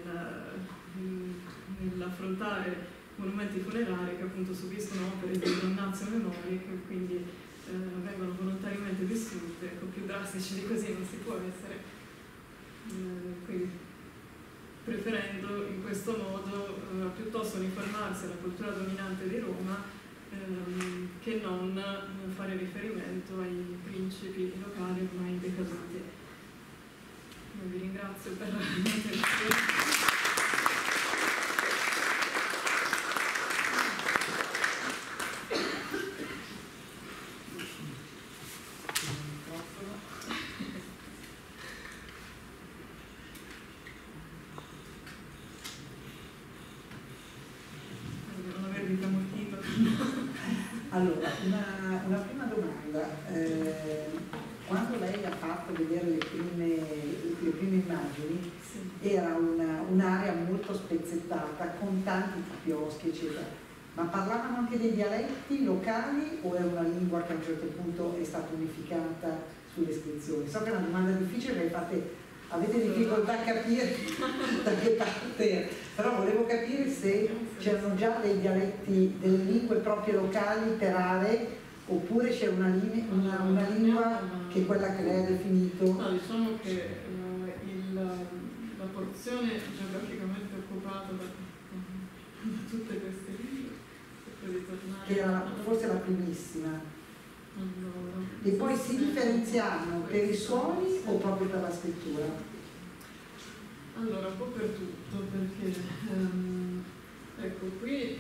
nell'affrontare monumenti funerari che appunto subiscono opere di damnazio memoria, che quindi eh, vengono volontariamente distrutte. Ecco, più drastici di così non si può essere. Eh, quindi preferendo in questo modo eh, piuttosto uniformarsi alla cultura dominante di Roma ehm, che non eh, fare riferimento ai principi locali ormai decaduti. Io vi ringrazio per l'attenzione. Allora, una, una prima domanda. Eh, quando lei ha fatto vedere le prime, le prime immagini, sì, era un'area un molto spezzettata, con tanti chioschi, eccetera. Ma parlavano anche dei dialetti locali o è una lingua che a un certo punto è stata unificata sulle iscrizioni? So che è una domanda difficile perché fate, avete difficoltà a capire da che parte, però volevo capire se c'erano già dei dialetti, delle lingue proprie locali per aree, oppure c'è una, una, una lingua che è quella che lei ha definito. No, diciamo che eh, il, la porzione geograficamente occupata da, da tutte queste lingue, che era la, forse la primissima. Allora, e poi si differenziano per i suoni o proprio per la scrittura? Allora, un po' per tutto, perché um, ecco qui,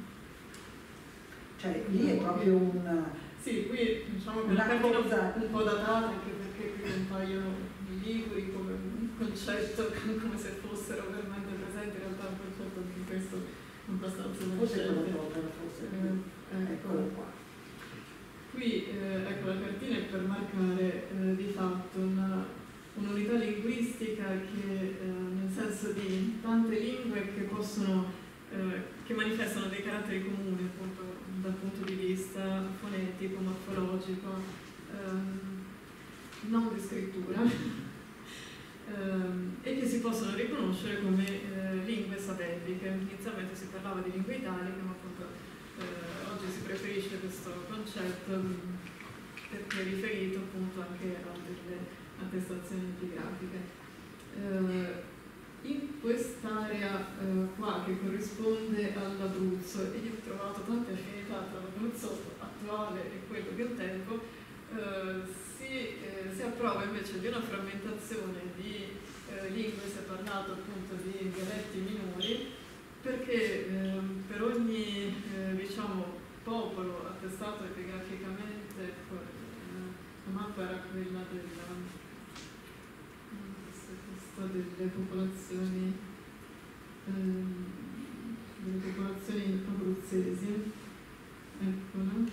cioè lì è proprio un, sì, qui diciamo che una cosa un po' datata, anche perché qui compaiono i liguri come un concetto, come se fossero veramente presenti, in realtà un concetto anche questo abbastanza emergente. Forse eh, eccolo qua. Qui eh, ecco, la cartina è per marcare eh, di fatto un'unità linguistica che eh, nel senso di tante lingue che possono eh, che manifestano dei caratteri comuni appunto dal punto di vista fonetico, morfologico, ehm, non di scrittura ehm, e che si possono riconoscere come eh, lingue sabelliche. Inizialmente si parlava di lingue italiche, ma appunto Eh, oggi si preferisce questo concetto perché è riferito appunto anche a delle attestazioni epigrafiche. Eh, in quest'area eh, qua che corrisponde all'Abruzzo, e io ho trovato tante affinità tra l'Abruzzo attuale e quello di un tempo, eh, si, eh, si approva invece di una frammentazione di eh, lingue, si è parlato appunto di dialetti minori, perché eh, per ogni eh, diciamo, popolo attestato epigraficamente, ecco, la mappa era quella della, questa delle popolazioni, ehm, delle popolazioni abruzzesi, eccola.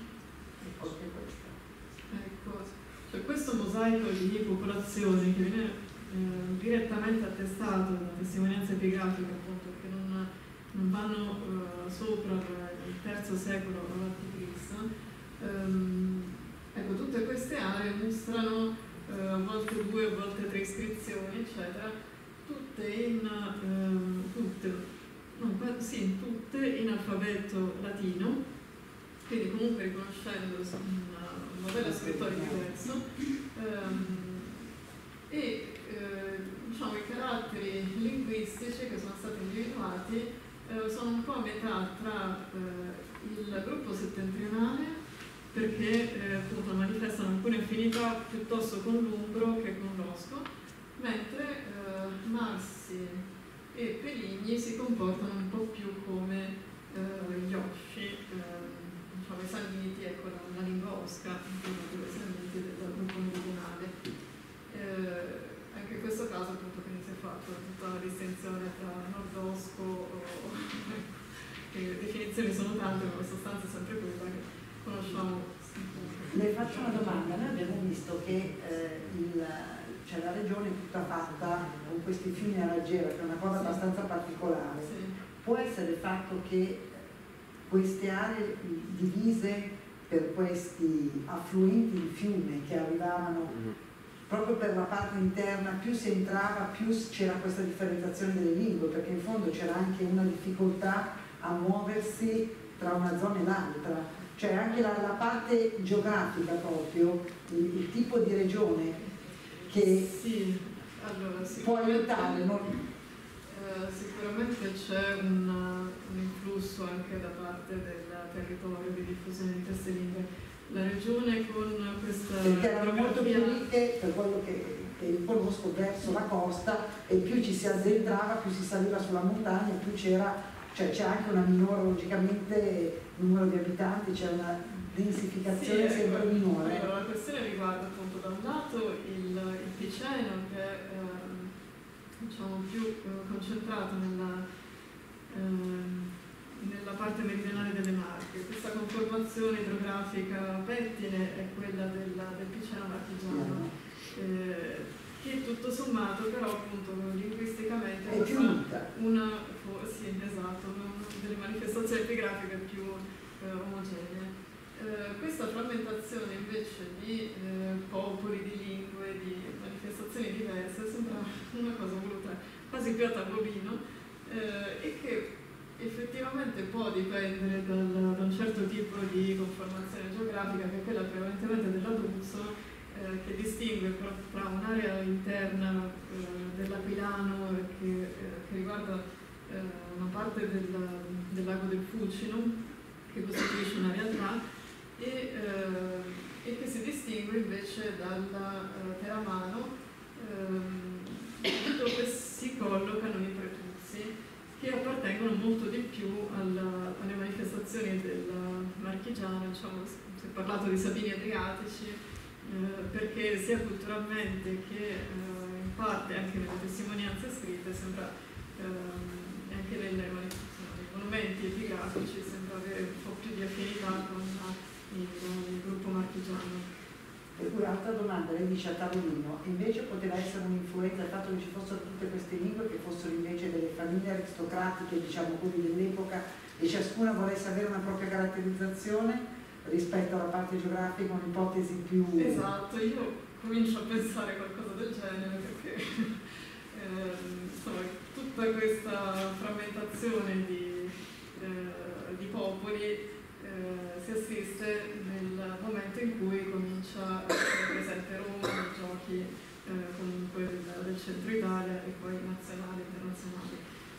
Ecco, cioè questo mosaico di popolazioni che viene eh, direttamente attestato da testimonianze epigrafiche, appunto, che non, non vanno eh, sopra il terzo secolo avanti Cristo, ehm, ecco, tutte queste aree mostrano eh, a volte due, a volte tre iscrizioni, eccetera, tutte in, eh, tutte, no, sì, tutte in alfabeto latino, quindi comunque riconoscendo una, un modello scrittorico diverso, ehm, e eh, diciamo, i caratteri linguistici che sono stati individuati eh, sono un po' a metà tra eh, il gruppo settentrionale, perché eh, appunto manifestano alcune affinità piuttosto con l'umbro che con l'osco, mentre eh, Marsi e Peligni si comportano un po' più come eh, gli Osci, eh, diciamo i Sanniti, ecco la, la lingua osca, uno dei Sanniti del gruppo meridionale. Eh, anche in questo caso appunto quindi si è fatto tutta la distinzione tra nord-osco, o, che definizioni sono tante, ma la sostanza è sempre quella che conosciamo. Le faccio una domanda, noi abbiamo visto che eh, il, cioè la regione è tutta fatta con questi fiumi a raggiera, che è una cosa sì. abbastanza particolare. Sì. Può essere il fatto che queste aree divise per questi affluenti di fiume che arrivavano mm. proprio per la parte interna, più si entrava, più c'era questa differenziazione delle lingue, perché in fondo c'era anche una difficoltà a muoversi tra una zona e l'altra. Cioè anche la, la parte geografica proprio, il, il tipo di regione che sì, allora, può aiutare. Non... Eh, sicuramente c'è un, un influsso anche da parte del territorio di diffusione di queste lingue. La regione con questa... Perché erano molto più ricche, per quello che, che conosco, verso la costa, e più ci si addentrava, più si saliva sulla montagna, più c'era... Cioè c'è anche una minore, logicamente, numero di abitanti, c'è una densificazione sì, sempre ecco, minore. Allora, la questione riguarda appunto da un lato il, il Piceno, che è eh, diciamo, più eh, concentrato nella, eh, nella parte meridionale delle Marche. Questa conformazione idrografica pettine è quella della, del Piceno marchigiano. Eh, che tutto sommato però appunto linguisticamente è più una, una sì, esatto, una delle manifestazioni epigrafiche più eh, omogenee. Eh, questa frammentazione invece di eh, popoli, di lingue, di manifestazioni diverse sembra una cosa voluta quasi più a tavolino eh, e che effettivamente può dipendere dal, da un certo tipo di conformazione geografica, che è quella prevalentemente dell'Abruzzo, Eh, che distingue tra un'area interna eh, dell'Aquilano che, eh, che riguarda eh, una parte del, del lago del Fucino, che costituisce una realtà, e, eh, e che si distingue invece dalla eh, Teramano, eh, dove si collocano i Prepuzzi, che appartengono molto di più alla, alle manifestazioni del marchigiano. Diciamo, si è parlato di Sabini Adriatici, Eh, perché sia culturalmente che eh, in parte anche nelle testimonianze scritte sembra eh, anche nei, nei monumenti epigrafici sembra avere un po' più di affinità con il, il gruppo marchigiano. Per cui altra domanda, lei dice a tavolino, invece poteva essere un'influenza il fatto che ci fossero tutte queste lingue, che fossero invece delle famiglie aristocratiche, diciamo così, dell'epoca, e ciascuna volesse avere una propria caratterizzazione rispetto alla parte geografica, un'ipotesi più... Esatto, io comincio a pensare qualcosa del genere perché eh, insomma, tutta questa frammentazione di, eh, di popoli eh, si assiste nel momento in cui comincia a essere presente Roma nei giochi eh, comunque del, del centro Italia e poi nazionali e internazionali.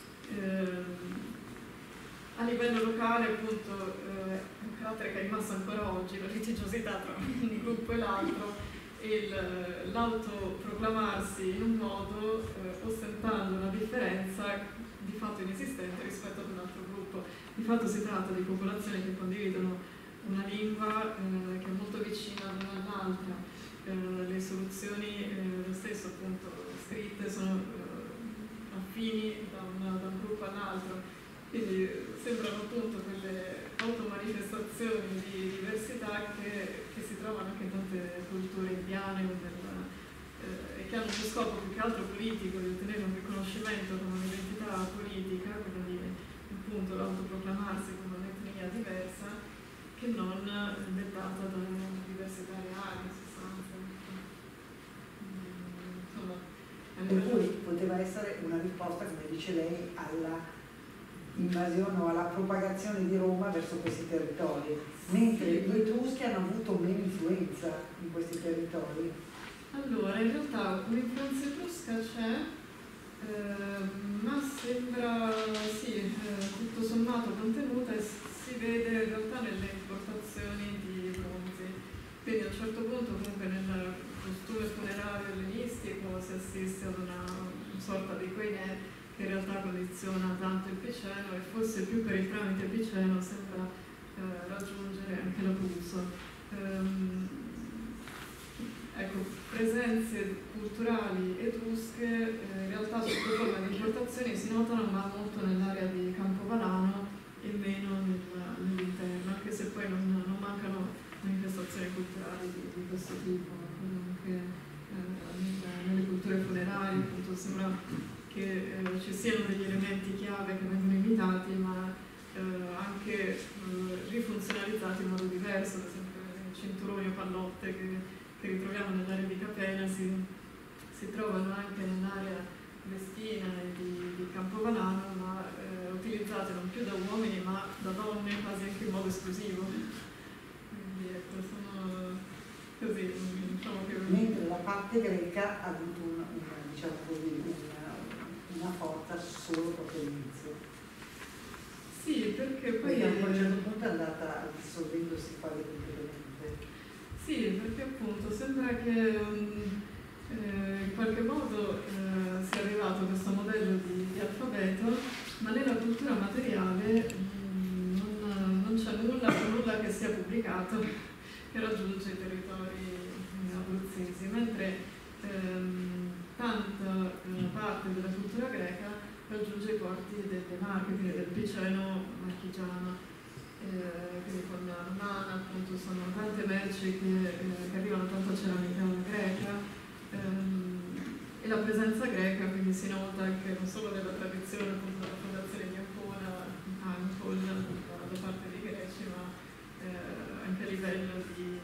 Eh, A livello locale, appunto, eh, un carattere che è rimasto ancora oggi, la litigiosità tra un gruppo e l'altro, e l'autoproclamarsi in un modo, eh, ostentando una differenza di fatto inesistente rispetto ad un altro gruppo. Di fatto si tratta di popolazioni che condividono una lingua eh, che è molto vicina l'una all'altra, eh, le soluzioni eh, lo stesso appunto scritte sono eh, affini da, una, da un gruppo all'altro, quindi sembrano appunto quelle automanifestazioni di diversità che, che si trovano anche in tante culture indiane del, eh, e che hanno uno scopo più che altro politico, di ottenere un riconoscimento come un'identità politica, quella di appunto l'autoproclamarsi come un'etnia diversa, che non dettata da una diversità reale, in sostanza. Insomma, per cui poteva essere una risposta, come dice lei, alla invasione o alla propagazione di Roma verso questi territori, mentre gli Etruschi hanno avuto meno influenza in questi territori. Allora, in realtà un'influenza etrusca c'è, eh, ma sembra, sì, eh, tutto sommato contenuta e si vede in realtà nelle importazioni di bronzi. Quindi a un certo punto comunque nel costume funerario ellenistico si assiste ad una, una sorta di koiné che in realtà condiziona tanto il Piceno e forse più per il tramite Piceno sembra eh, raggiungere anche l'Abruzzo. Ehm, ecco, presenze culturali etrusche eh, in realtà sotto forma di importazioni si notano, ma molto nell'area di Campovalano e meno nel, nell'interno, anche se poi non, non mancano manifestazioni culturali di, di questo tipo, anche eh, nelle culture funerarie, appunto sembra che eh, ci siano degli elementi chiave che vengono imitati, ma eh, anche eh, rifunzionalizzati in modo diverso, ad esempio i cinturoni o pallotte che, che ritroviamo nell'area di Capena si, si trovano anche nell'area vestina e di, di Campovalano, ma eh, utilizzate non più da uomini ma da donne quasi anche in modo esclusivo. Quindi ecco, sono così, diciamo che... Mentre la parte greca ha avuto una, una, diciamo così, una, una forza solo proprio all'inizio. Sì, perché poi... Perché a un certo punto è andata dissolvendosi quasi completamente. Sì, perché appunto sembra che um, eh, in qualche modo eh, sia arrivato a questo modello di, di alfabeto, ma nella cultura materiale mh, non, non c'è nulla, nulla che sia pubblicato che raggiunge i territori abruzzesi, mentre ehm, tanta eh, parte della cultura greca raggiunge i porti delle Marche, quindi del Piceno marchigiano. Eh, quindi con Armana appunto sono tante merci che, eh, che arrivano tanto ceramica greca ehm, e la presenza greca quindi si nota anche non solo nella tradizione appunto della fondazione di Ancona, Ancol da, da parte dei greci, ma eh, anche a livello di,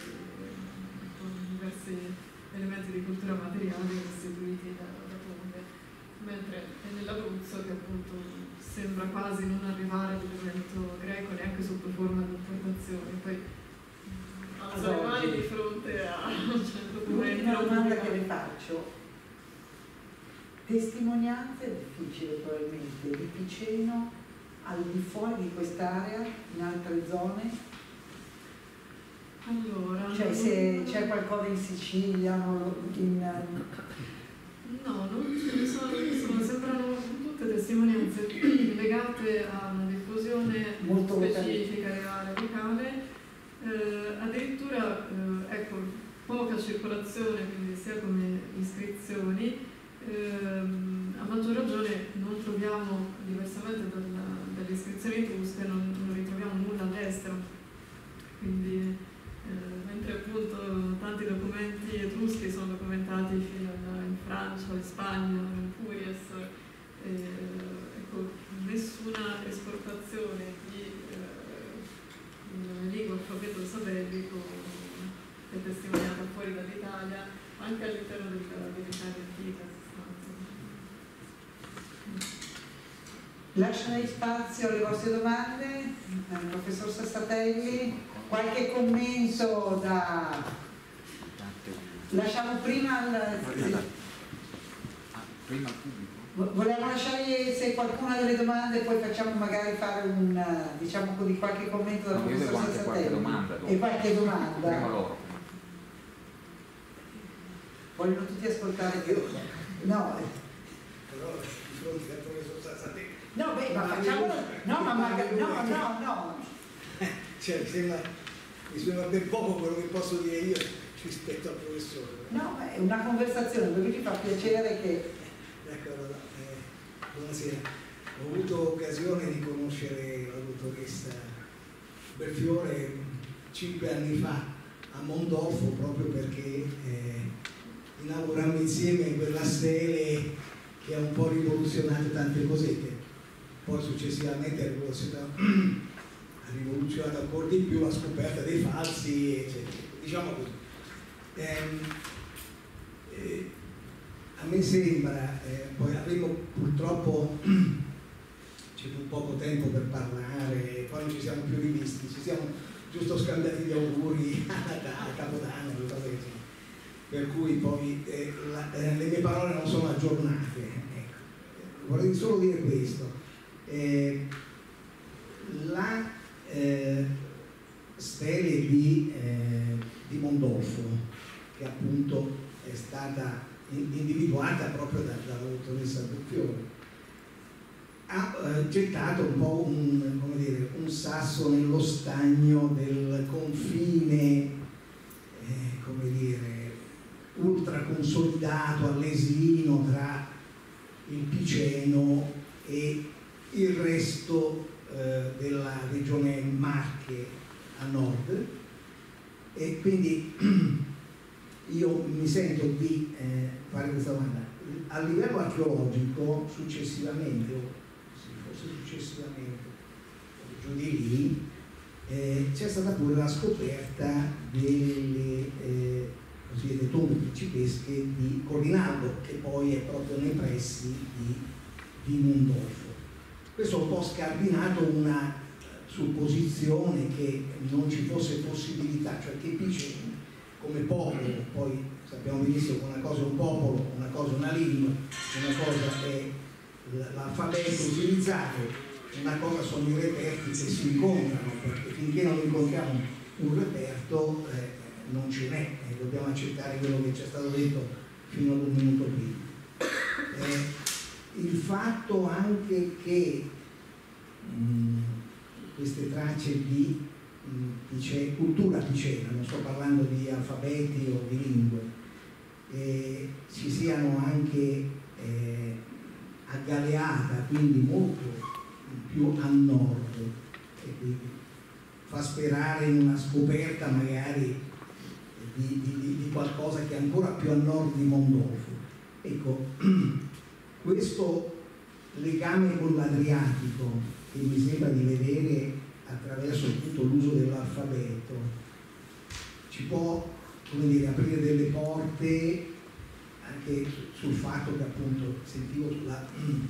di diversi elementi di cultura materiale restituiti da, da tombe, mentre è nell'Abruzzo che appunto sembra quasi non arrivare all'elemento greco neanche sotto forma di importazione. Poi alzo le mani di fronte a un certo documento. L'ultima domanda che le faccio: testimonianze, è difficile probabilmente, di Piceno al di fuori di quest'area, in altre zone? Allora, cioè se c'è qualcosa in Sicilia, in... no, non ce ne sono, sono, sembrano tutte testimonianze legate a una diffusione molto specifica, reale, locale, eh, addirittura eh, ecco, poca circolazione, quindi sia come iscrizioni, ehm, a maggior ragione non troviamo, diversamente dalla, dalle iscrizioni etrusche, non, non ritroviamo nulla all'estero, quindi Eh, mentre appunto tanti documenti etruschi sono documentati fino a, in Francia, in Spagna, in Furias, eh, ecco, nessuna esportazione di eh, lingua alfabeto sabellico è testimoniata fuori dall'Italia, anche all'interno dell'Italia antica. Lascerei spazio alle vostre domande, al professor Sassatelli. Qualche commento da... Lasciamo prima al... Sì. Prima al pubblico? Volevamo lasciare, se qualcuna delle domande, poi facciamo magari fare un, diciamo così, qualche commento dal no, professor Sassatelli. Qualche domanda, e qualche domanda. Prima loro. Vogliono tutti ascoltare più. No. Però di fronte al professor Sassatelli. No, beh, ma facciamolo. No, ma magari. No, no, no. Cioè, mi sembra mi sembra ben poco quello che posso dire io rispetto al professore. No, è una conversazione, perché ci fa piacere che... D'accordo, eh, buonasera. Ho avuto occasione di conoscere la dottoressa Belfiore cinque anni fa a Mondolfo, proprio perché eh, inaugurammo insieme quella sede che ha un po' rivoluzionato tante cosette. Poi successivamente ha rivoluzionato, ha rivoluzionato ancora di più la scoperta dei falsi, eccetera. Diciamo così. Eh, eh, a me sembra, eh, poi avremo purtroppo c'è più poco tempo per parlare, poi non ci siamo più rivisti, ci siamo giusto scambiati gli auguri a Natale, a Capodanno, per cui poi eh, la, eh, le mie parole non sono aggiornate. Ecco. Vorrei solo dire questo. Eh, la eh, stele di, eh, di Mondolfo, che appunto è stata individuata proprio da, dalla dottoressa Belfiore, ha eh, gettato un po' un, come dire, un sasso nello stagno del confine, eh, come dire, ultra consolidato, allesino tra il Piceno e il resto eh, della regione Marche a nord, e quindi io mi sento di eh, fare questa domanda. A livello archeologico, successivamente, o sì, forse successivamente, giù di lì, eh, c'è stata pure la scoperta delle eh, cosiddette tombe principesche di Corrinaldo, che poi è proprio nei pressi di, di Mondolfo. Questo ha un po' scardinato una supposizione che non ci fosse possibilità, cioè che Piceno come popolo, poi sappiamo benissimo che una cosa è un popolo, una cosa è una lingua, una cosa è l'alfabeto utilizzato, una cosa sono i reperti che si incontrano, perché finché non incontriamo un reperto eh, non ce n'è, e dobbiamo accettare quello che ci è stato detto fino ad un minuto prima. Eh, il fatto anche che mh, queste tracce di Dice, cultura picena, non sto parlando di alfabeti o di lingue, eh, ci siano anche eh, a Galeata, quindi molto più a nord, e quindi fa sperare in una scoperta magari di, di, di qualcosa che è ancora più a nord di Mondolfo. Ecco, questo legame con l'Adriatico che mi sembra di vedere attraverso tutto l'uso dell'alfabeto ci può, come dire, aprire delle porte anche sul fatto che appunto sentivo la,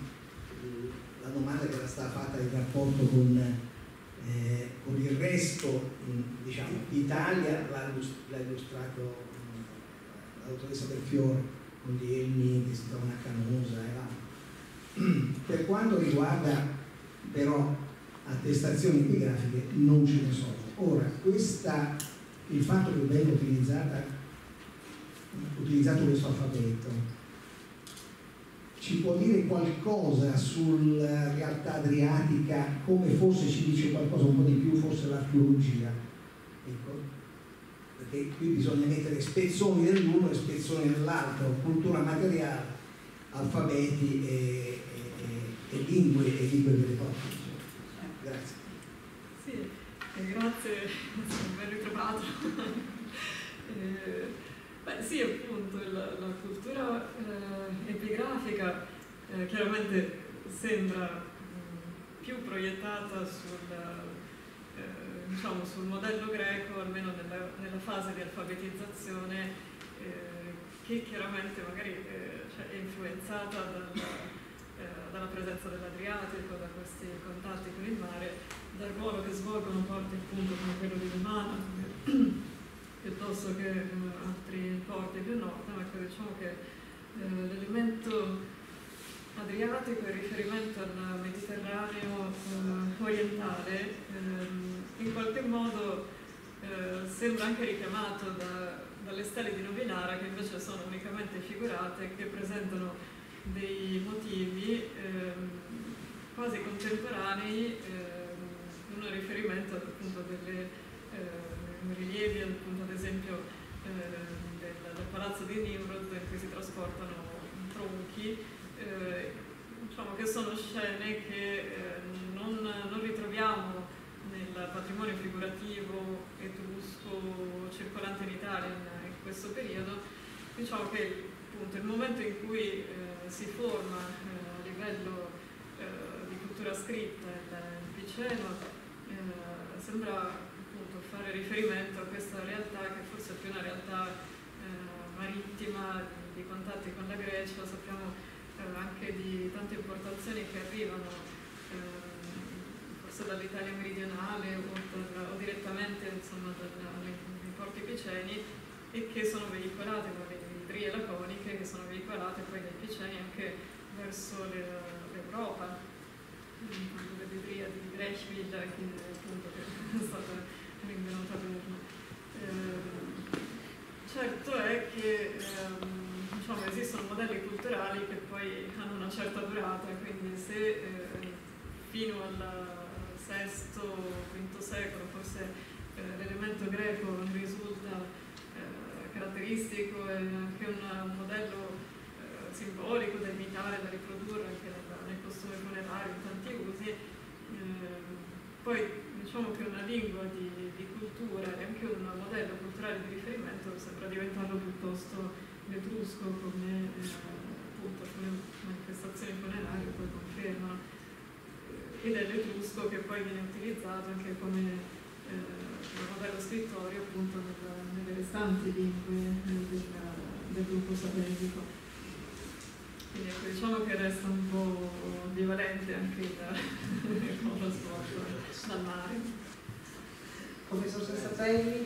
la domanda che era stata fatta in rapporto con, eh, con il resto, diciamo, d'Italia, l'ha illustrato la dottoressa Belfiore con gli elmi che si trovano a Canosa e là. Per quanto riguarda però attestazioni epigrafiche non ce ne sono. Ora, questa, il fatto che venga utilizzata, utilizzato questo alfabeto ci può dire qualcosa sulla realtà adriatica, come forse ci dice qualcosa un po' di più forse l'archeologia, ecco, perché qui bisogna mettere spezzoni dell'uno e spezzoni dell'altro, cultura materiale, alfabeti e, e, e lingue e lingue vere e proprie. Grazie. Sì, eh, grazie, ben ritrovato. eh, beh, sì, appunto, la, la cultura eh, epigrafica eh, chiaramente sembra mh, più proiettata sul, eh, diciamo, sul modello greco, almeno nella, nella fase di alfabetizzazione, eh, che chiaramente magari eh, cioè, è influenzata dalla dalla presenza dell'Adriatico, da questi contatti con il mare, dal ruolo che svolgono porti appunto come quello di Lemana, piuttosto che eh, altri porti più nord. Ecco, diciamo che eh, l'elemento adriatico in riferimento al Mediterraneo eh, orientale eh, in qualche modo eh, sembra anche richiamato da, dalle stele di Novinara, che invece sono unicamente figurate, che presentano dei motivi ehm, quasi contemporanei, ehm, in riferimento appunto delle, eh, rilievi, appunto, ad esempio eh, del, del palazzo di Nimrod, in cui si trasportano tronchi, eh, diciamo che sono scene che eh, non, non ritroviamo nel patrimonio figurativo etrusco circolante in Italia in, in questo periodo. Diciamo che appunto il momento in cui eh, si forma eh, a livello eh, di cultura scritta il Piceno eh, sembra appunto fare riferimento a questa realtà, che forse è più una realtà eh, marittima, di, di contatti con la Grecia. Sappiamo eh, anche di tante importazioni che arrivano eh, forse dall'Italia meridionale o, dal, o direttamente, insomma, dai porti piceni, e che sono veicolate con le idrie laconiche, che sono veicolate poi dai piceni anche verso l'Europa, l'idria di Grechville, che appunto che è stata rinvenuta per... Eh, certo è che ehm, diciamo, esistono modelli culturali che poi hanno una certa durata, quindi se eh, fino al sesto quinto secolo forse eh, l'elemento greco non risulta caratteristico e anche un, un modello eh, simbolico da imitare, da riprodurre anche nel, nel costume funerario, in tanti usi. Eh, poi diciamo che una lingua di, di cultura e anche un modello culturale di riferimento sembra diventarlo piuttosto l'etrusco come, eh, appunto, come manifestazione funeraria, poi confermano, eh, ed è l'etrusco che poi viene utilizzato anche come il modello scrittorio appunto nella, nelle restanti lingue del, del gruppo sabellico. Quindi ecco, diciamo che resta un po' ambivalente anche il ruolo svolto dal mare. Professor Sassatelli?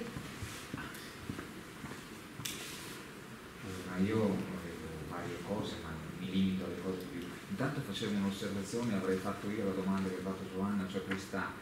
Allora, io avevo varie cose, ma mi limito alle cose più. Intanto facevo un'osservazione, avrei fatto io la domanda che ha fatto Giovanna, cioè questa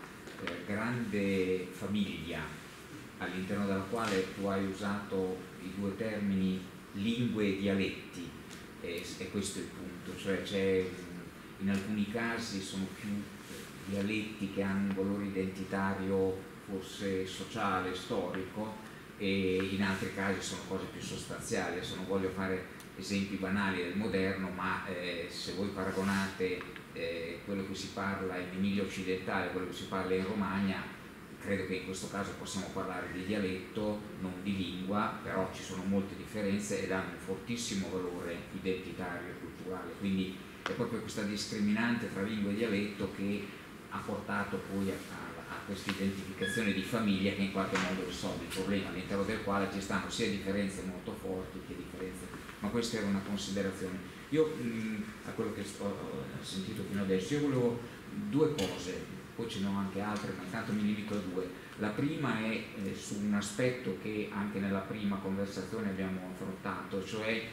grande famiglia all'interno della quale tu hai usato i due termini lingue e dialetti, e, e questo è il punto, cioè c'è, in alcuni casi sono più dialetti che hanno un valore identitario forse sociale, storico, e in altri casi sono cose più sostanziali. Adesso non voglio fare esempi banali del moderno, ma eh, se voi paragonate Eh, quello che si parla in Emilia occidentale, quello che si parla in Romagna, credo che in questo caso possiamo parlare di dialetto, non di lingua, però ci sono molte differenze ed hanno un fortissimo valore identitario e culturale, quindi è proprio questa discriminante tra lingua e dialetto che ha portato poi a, a, a questa identificazione di famiglia che in qualche modo risolve il problema, all'interno del quale ci stanno sia differenze molto forti che differenze, ma questa era una considerazione. Io mh, a quello che ho sentito fino adesso, io volevo due cose, poi ce ne ho anche altre, ma intanto mi limito a due. La prima è eh, su un aspetto che anche nella prima conversazione abbiamo affrontato, cioè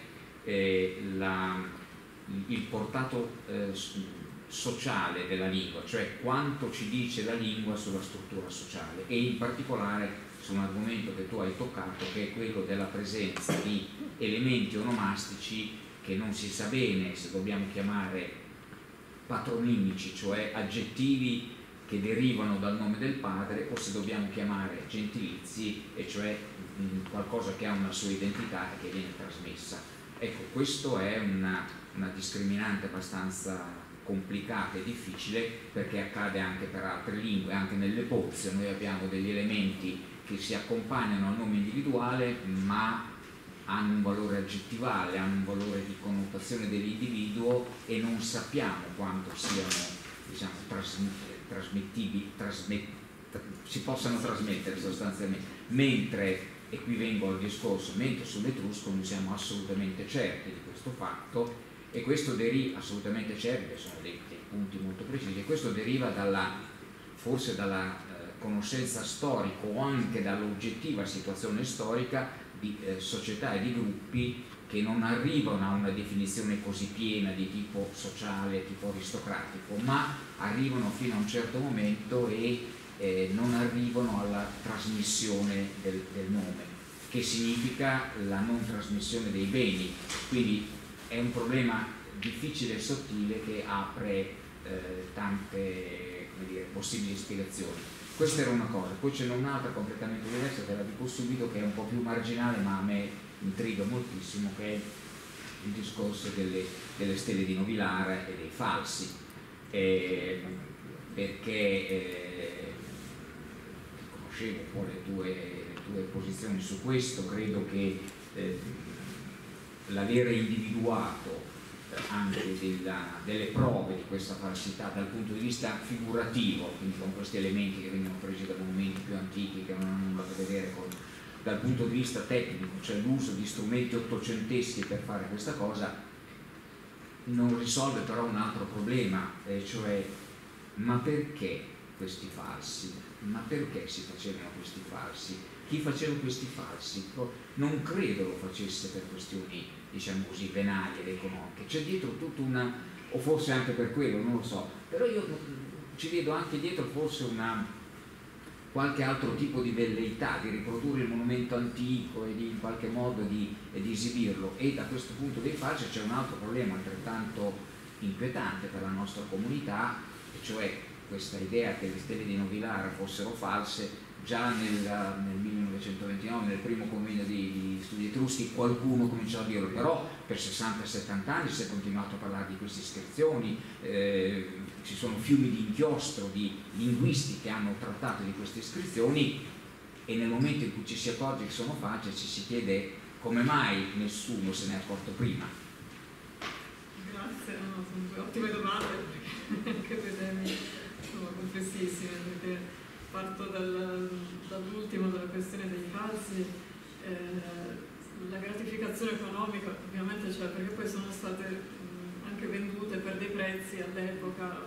eh, la, il portato eh, sociale della lingua, cioè quanto ci dice la lingua sulla struttura sociale, e in particolare su un argomento che tu hai toccato, che è quello della presenza di elementi onomastici che non si sa bene se dobbiamo chiamare patronimici, cioè aggettivi che derivano dal nome del padre, o se dobbiamo chiamare gentilizi, e cioè mh, qualcosa che ha una sua identità e che viene trasmessa. Ecco, questo è una, una discriminante abbastanza complicata e difficile, perché accade anche per altre lingue. Anche nelle pozze noi abbiamo degli elementi che si accompagnano al nome individuale, ma hanno un valore aggettivale, hanno un valore di connotazione dell'individuo, e non sappiamo quanto siano, diciamo, trasmettibili, trasmet, si possano trasmettere sostanzialmente, mentre, e qui vengo al discorso, mentre sull'etrusco noi siamo assolutamente certi di questo fatto, e questo deriva, assolutamente certi, sono dei, dei punti molto precisi, e questo deriva dalla, forse dalla eh, conoscenza storica o anche dall'oggettiva situazione storica di eh, società e di gruppi che non arrivano a una definizione così piena di tipo sociale, tipo aristocratico, ma arrivano fino a un certo momento e eh, non arrivano alla trasmissione del, del nome, che significa la non trasmissione dei beni. Quindi è un problema difficile e sottile che apre eh, tante, come dire, possibili spiegazioni. Questa era una cosa, poi ce n'è un'altra completamente diversa, te la dico subito, che è un po' più marginale ma a me intriga moltissimo, che è il discorso delle, delle stele di Novilare e dei falsi, eh, perché eh, conoscevo un po' le tue, le tue posizioni su questo, credo che eh, l'avere individuato anche della, delle prove di questa falsità dal punto di vista figurativo, quindi con questi elementi che vengono presi da monumenti più antichi che non hanno nulla a che vedere con, dal punto di vista tecnico, cioè l'uso di strumenti ottocenteschi per fare questa cosa, non risolve però un altro problema, eh, cioè ma perché questi falsi? Ma perché si facevano questi falsi? Chi faceva questi falsi? Non credo lo facesse per questioni, diciamo così, penali ed economiche, c'è dietro tutta una, o forse anche per quello, non lo so, però io ci vedo anche dietro forse una qualche altro tipo di velleità di riprodurre il monumento antico e di in qualche modo di, di esibirlo, e da questo punto di vista c'è un altro problema altrettanto inquietante per la nostra comunità, e cioè questa idea che le stele di Novilare fossero false. Già nel, nel millenovecentoventinove, nel primo convegno di, di studi etruschi, qualcuno cominciò a dirlo, però per sessanta settanta anni si è continuato a parlare di queste iscrizioni, eh, ci sono fiumi di inchiostro di linguisti che hanno trattato di queste iscrizioni, e nel momento in cui ci si accorge che sono false ci si chiede come mai nessuno se ne è accorto prima. Grazie, no, sono due ottime domande, perché anche per me sono complessissime, perché parto dal, dall'ultimo, dalla questione dei falsi. Eh, la gratificazione economica ovviamente c'è, perché poi sono state mh, anche vendute per dei prezzi all'epoca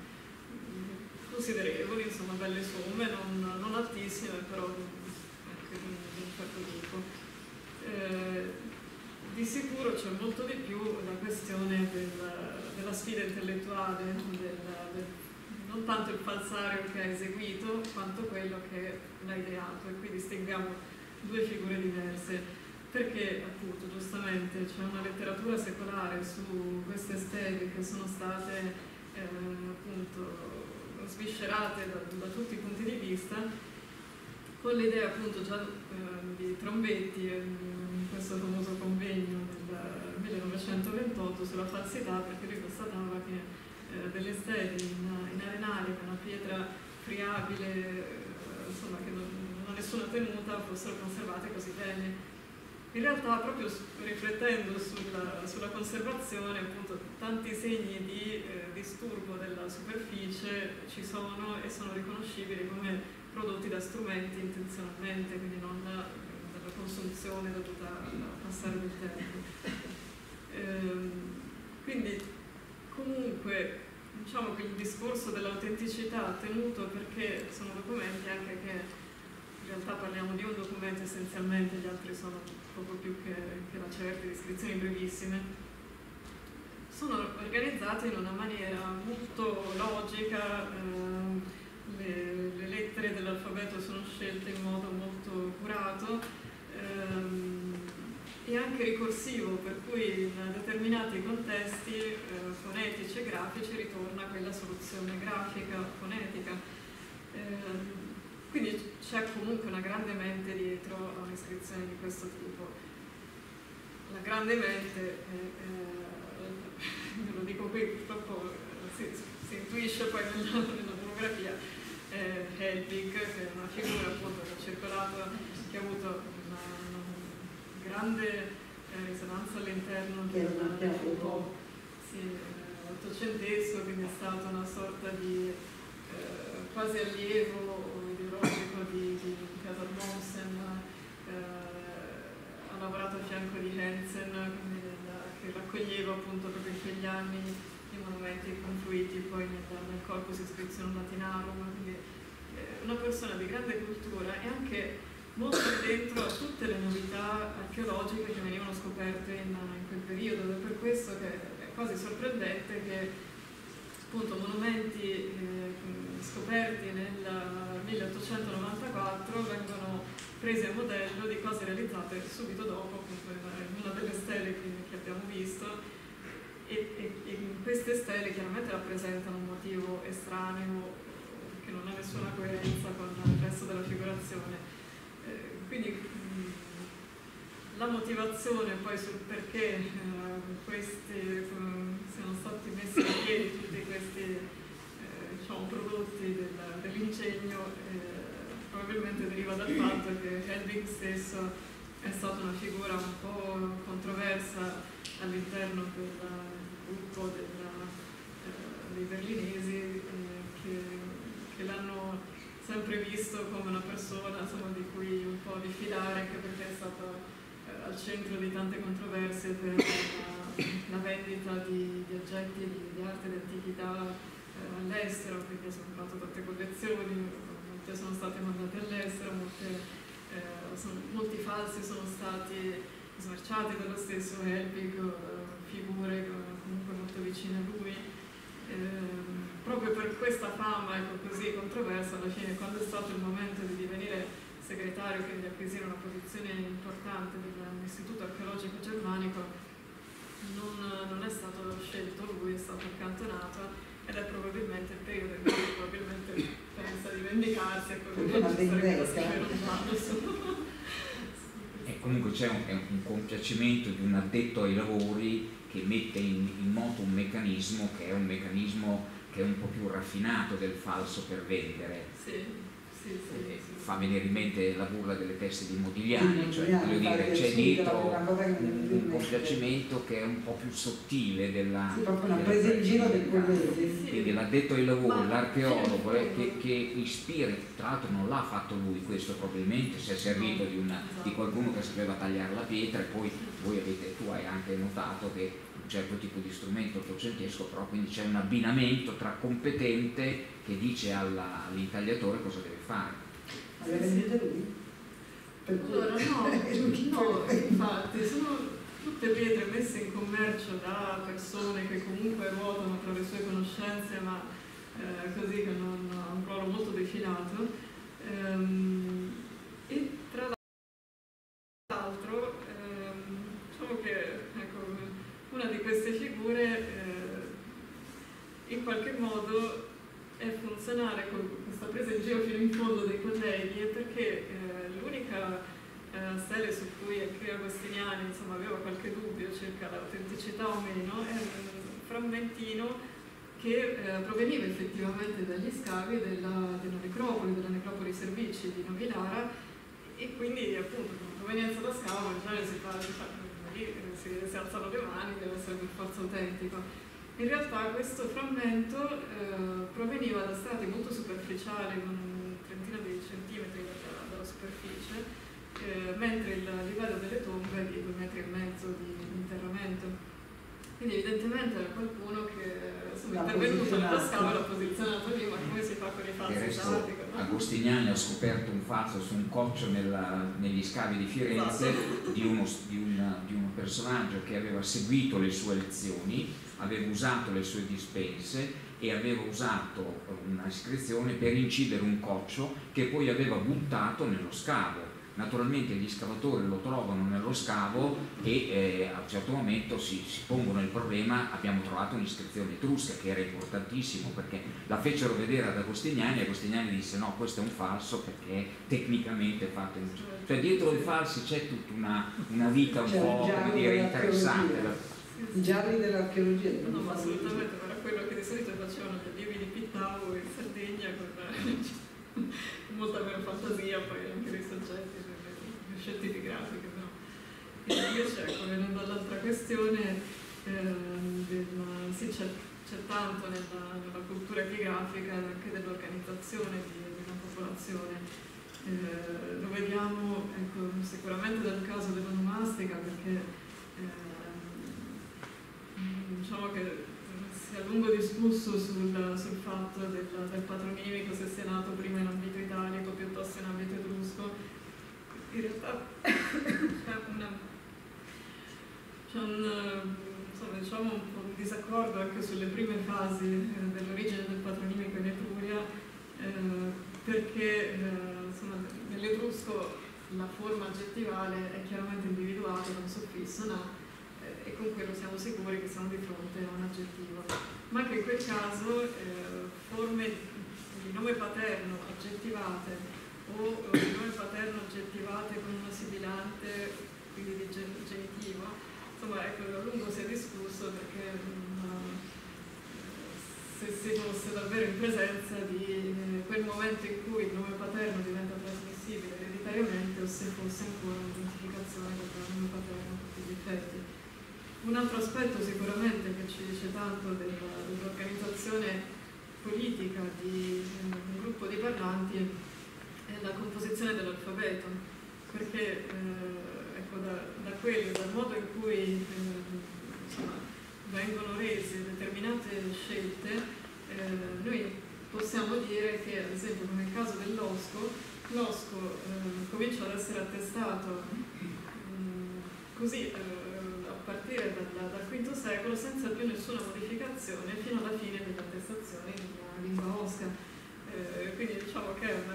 considerevoli, insomma belle somme, non, non altissime, però anche di, di un certo tipo. Eh, di sicuro c'è molto di più la questione del, della sfida intellettuale, del, del non tanto il falsario che ha eseguito quanto quello che l'ha ideato, e qui distinguiamo due figure diverse, perché appunto giustamente c'è una letteratura secolare su queste stele che sono state eh, appunto sviscerate da, da tutti i punti di vista, con l'idea appunto già eh, di Trombetti in questo famoso convegno del millenovecentoventotto sulla falsità, perché lui constatava che delle stele in, in arenaria, con una pietra friabile, eh, insomma che non, non ha nessuna tenuta, fossero conservate così bene. In realtà, proprio riflettendo sulla, sulla conservazione, appunto, tanti segni di eh, disturbo della superficie ci sono e sono riconoscibili come prodotti da strumenti intenzionalmente, quindi non da, dalla consunzione dovuta al passare del tempo. Ehm, quindi comunque diciamo che il discorso dell'autenticità ha tenuto, perché sono documenti anche che in realtà parliamo di un documento essenzialmente, gli altri sono poco più che, che lacerti, descrizioni brevissime, sono organizzati in una maniera molto logica, eh, le, le lettere dell'alfabeto sono scelte in modo molto curato, ehm, e anche ricorsivo, per cui in determinati contesti eh, fonetici e grafici ritorna quella soluzione grafica, fonetica. Eh, quindi c'è comunque una grande mente dietro a un'iscrizione di questo tipo. La grande mente, eh, eh, lo dico qui, purtroppo si, si intuisce poi nella, nella monografia, eh, Hedwig, che è una figura appunto che ha circolato, che ha avuto grande eh, risonanza all'interno del mondo sì, ottocentesco, quindi è stata una sorta di eh, quasi allievo ideologico di, di Theodor Mommsen, eh, ha lavorato a fianco di Hensen, quindi nel, che raccoglieva appunto proprio in quegli anni i monumenti confluiti poi nel, nel corpus iscrizione latinarum, quindi eh, una persona di grande cultura e anche molto dentro a tutte le novità archeologiche che venivano scoperte in, in quel periodo, ed è per questo che è quasi sorprendente che appunto monumenti eh, scoperti nel milleottocentonovantaquattro vengono presi a modello di cose realizzate subito dopo, appunto in una delle stele che, che abbiamo visto, e, e, e queste stele chiaramente rappresentano un motivo estraneo che che non ha nessuna coerenza con il resto della figurazione. Eh, quindi mh, la motivazione poi sul perché eh, questi um, siano stati messi in piedi tutti questi eh, diciamo, prodotti del, dell'ingegno eh, probabilmente deriva dal fatto che Helbig stesso è stata una figura un po' controversa all'interno del gruppo della, eh, dei berlinesi eh, che, che l'hanno sempre visto come una persona insomma, di cui un po' diffidare, anche perché è stato eh, al centro di tante controversie per la, la vendita di, di oggetti di, di arte e di antichità eh, all'estero, perché sono fatto tante collezioni, molte sono state mandate all'estero, molte Eh, sono, molti falsi sono stati smerciati dallo stesso Helbig, eh, figure comunque molto vicine a lui. Eh, proprio per questa fama ecco, così controversa, alla fine quando è stato il momento di divenire segretario, quindi acquisire una posizione importante dell'Istituto Archeologico Germanico, non, non è stato scelto lui, è stato accantonato. Ed è probabilmente il periodo in cui probabilmente pensa di vendicarsi e e comunque c'è un, un compiacimento di un addetto ai lavori che mette in, in moto un meccanismo che è un meccanismo che è un po' più raffinato del falso per vendere. Sì. Sì, sì, eh, sì, fa sì. venire in mente la burla delle teste di Modigliani, Sì, cioè Modigliani, voglio dire c'è dietro un, un mente. compiacimento che è un po' più sottile della, sì, proprio una della presa in giro del dei colleghi. Sì. quindi l'addetto ai lavori, Ma- l'archeologo sì, eh, che, che ispira, tra l'altro non l'ha fatto lui questo, probabilmente si è servito di, una, di qualcuno che sapeva tagliare la pietra, e poi voi avete, tu hai anche notato che un certo tipo di strumento ottocentesco, però quindi c'è un abbinamento tra competente che dice alla, all'intagliatore cosa deve fare. Le vendete lui? Per cui- Allora no, no, infatti sono tutte pietre messe in commercio da persone che comunque ruotano tra le sue conoscenze, ma eh, così che non ha un ruolo molto defilato. Ehm, e tra l'altro ehm, diciamo che ecco, una di queste figure eh, in qualche modo è funzionare con questa presa in giro fino in fondo dei colleghi, perché eh, l'unica eh, stele su cui anche Agostiniani insomma, aveva qualche dubbio circa l'autenticità o meno è un frammentino che eh, proveniva effettivamente dagli scavi della, della necropoli, della necropoli Servici di Novilara, e quindi appunto con provenienza da scavo in genere si fa, diciamo, lì si, si alzano le mani, deve essere per forza autentico. In realtà questo frammento eh, proveniva da strati molto superficiali, con un trentina di centimetri dalla, dalla superficie, eh, mentre il livello delle tombe è di due metri e mezzo di, di interramento. Quindi evidentemente era qualcuno che insomma, è intervenuto nella scava e l'ha posizionato lì, ma come si fa con i falsi usati? No? Agostiniani ha scoperto un falso su un coccio nella, negli scavi di Firenze Esatto. di, uno, di, una, di un personaggio che aveva seguito le sue lezioni, aveva usato le sue dispense e aveva usato una iscrizione per incidere un coccio che poi aveva buttato nello scavo. Naturalmente gli scavatori lo trovano nello scavo e eh, a un certo momento si, si pongono il problema: abbiamo trovato un'iscrizione etrusca, che era importantissimo perché la fecero vedere ad Agostiniani e Agostiniani disse no, questo è un falso perché è tecnicamente fatto in... cioè dietro i falsi c'è tutta una, una vita un C'è po' un come dire, interessante. I gialli dell'archeologia. No, ma assolutamente, era quello che di solito facevano gli allievi di Pittau in Sardegna con molta meno fantasia, poi anche dei soggetti, le scelte di grafiche, però. E invece, ecco, venendo all'altra questione, ehm, del, sì, c'è, c'è tanto nella, nella cultura epigrafica anche dell'organizzazione di, di una popolazione. Eh, lo vediamo ecco, sicuramente dal caso dell'onomastica, perché eh, diciamo che si è a lungo discusso sul, sul fatto del, del patronimico, se sia nato prima in ambito italico piuttosto in ambito etrusco. In realtà c'è, una, c'è un, insomma, diciamo un, un disaccordo anche sulle prime fasi eh, dell'origine del patronimico in Etruria, eh, perché eh, insomma, nell'etrusco la forma aggettivale è chiaramente individuata da un suffisso na, e con quello siamo sicuri che siamo di fronte a un aggettivo. Ma anche in quel caso eh, forme di di nome paterno aggettivate o di nome paterno aggettivate con una sibilante, quindi di gen genitivo, insomma ecco, a lungo si è discusso perché um, se si fosse davvero in presenza di eh, quel momento in cui il nome paterno diventa trasmissibile ereditariamente o se fosse ancora un'identificazione con il nome paterno a tutti gli effetti. Un altro aspetto sicuramente che ci dice tanto dell'organizzazione politica di un gruppo di parlanti è la composizione dell'alfabeto, perché eh, ecco, da, da quello, dal modo in cui eh, insomma, vengono rese determinate scelte, eh, noi possiamo dire che, ad esempio, come nel caso dell'Osco, l'Osco eh, comincia ad essere attestato mh, così eh, a partire dal, dal quinto secolo senza più nessuna modificazione fino alla fine delle attestazioni della lingua osca. Eh, quindi diciamo che è una,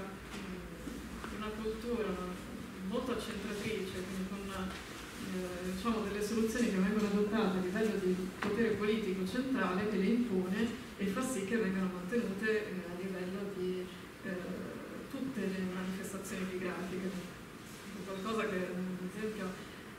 una cultura molto accentratrice, quindi con una, eh, diciamo delle soluzioni che vengono adottate a livello di potere politico centrale che le impone e fa sì che vengano mantenute eh, a livello di eh, tutte le manifestazioni epigrafiche. Qualcosa che, ad esempio,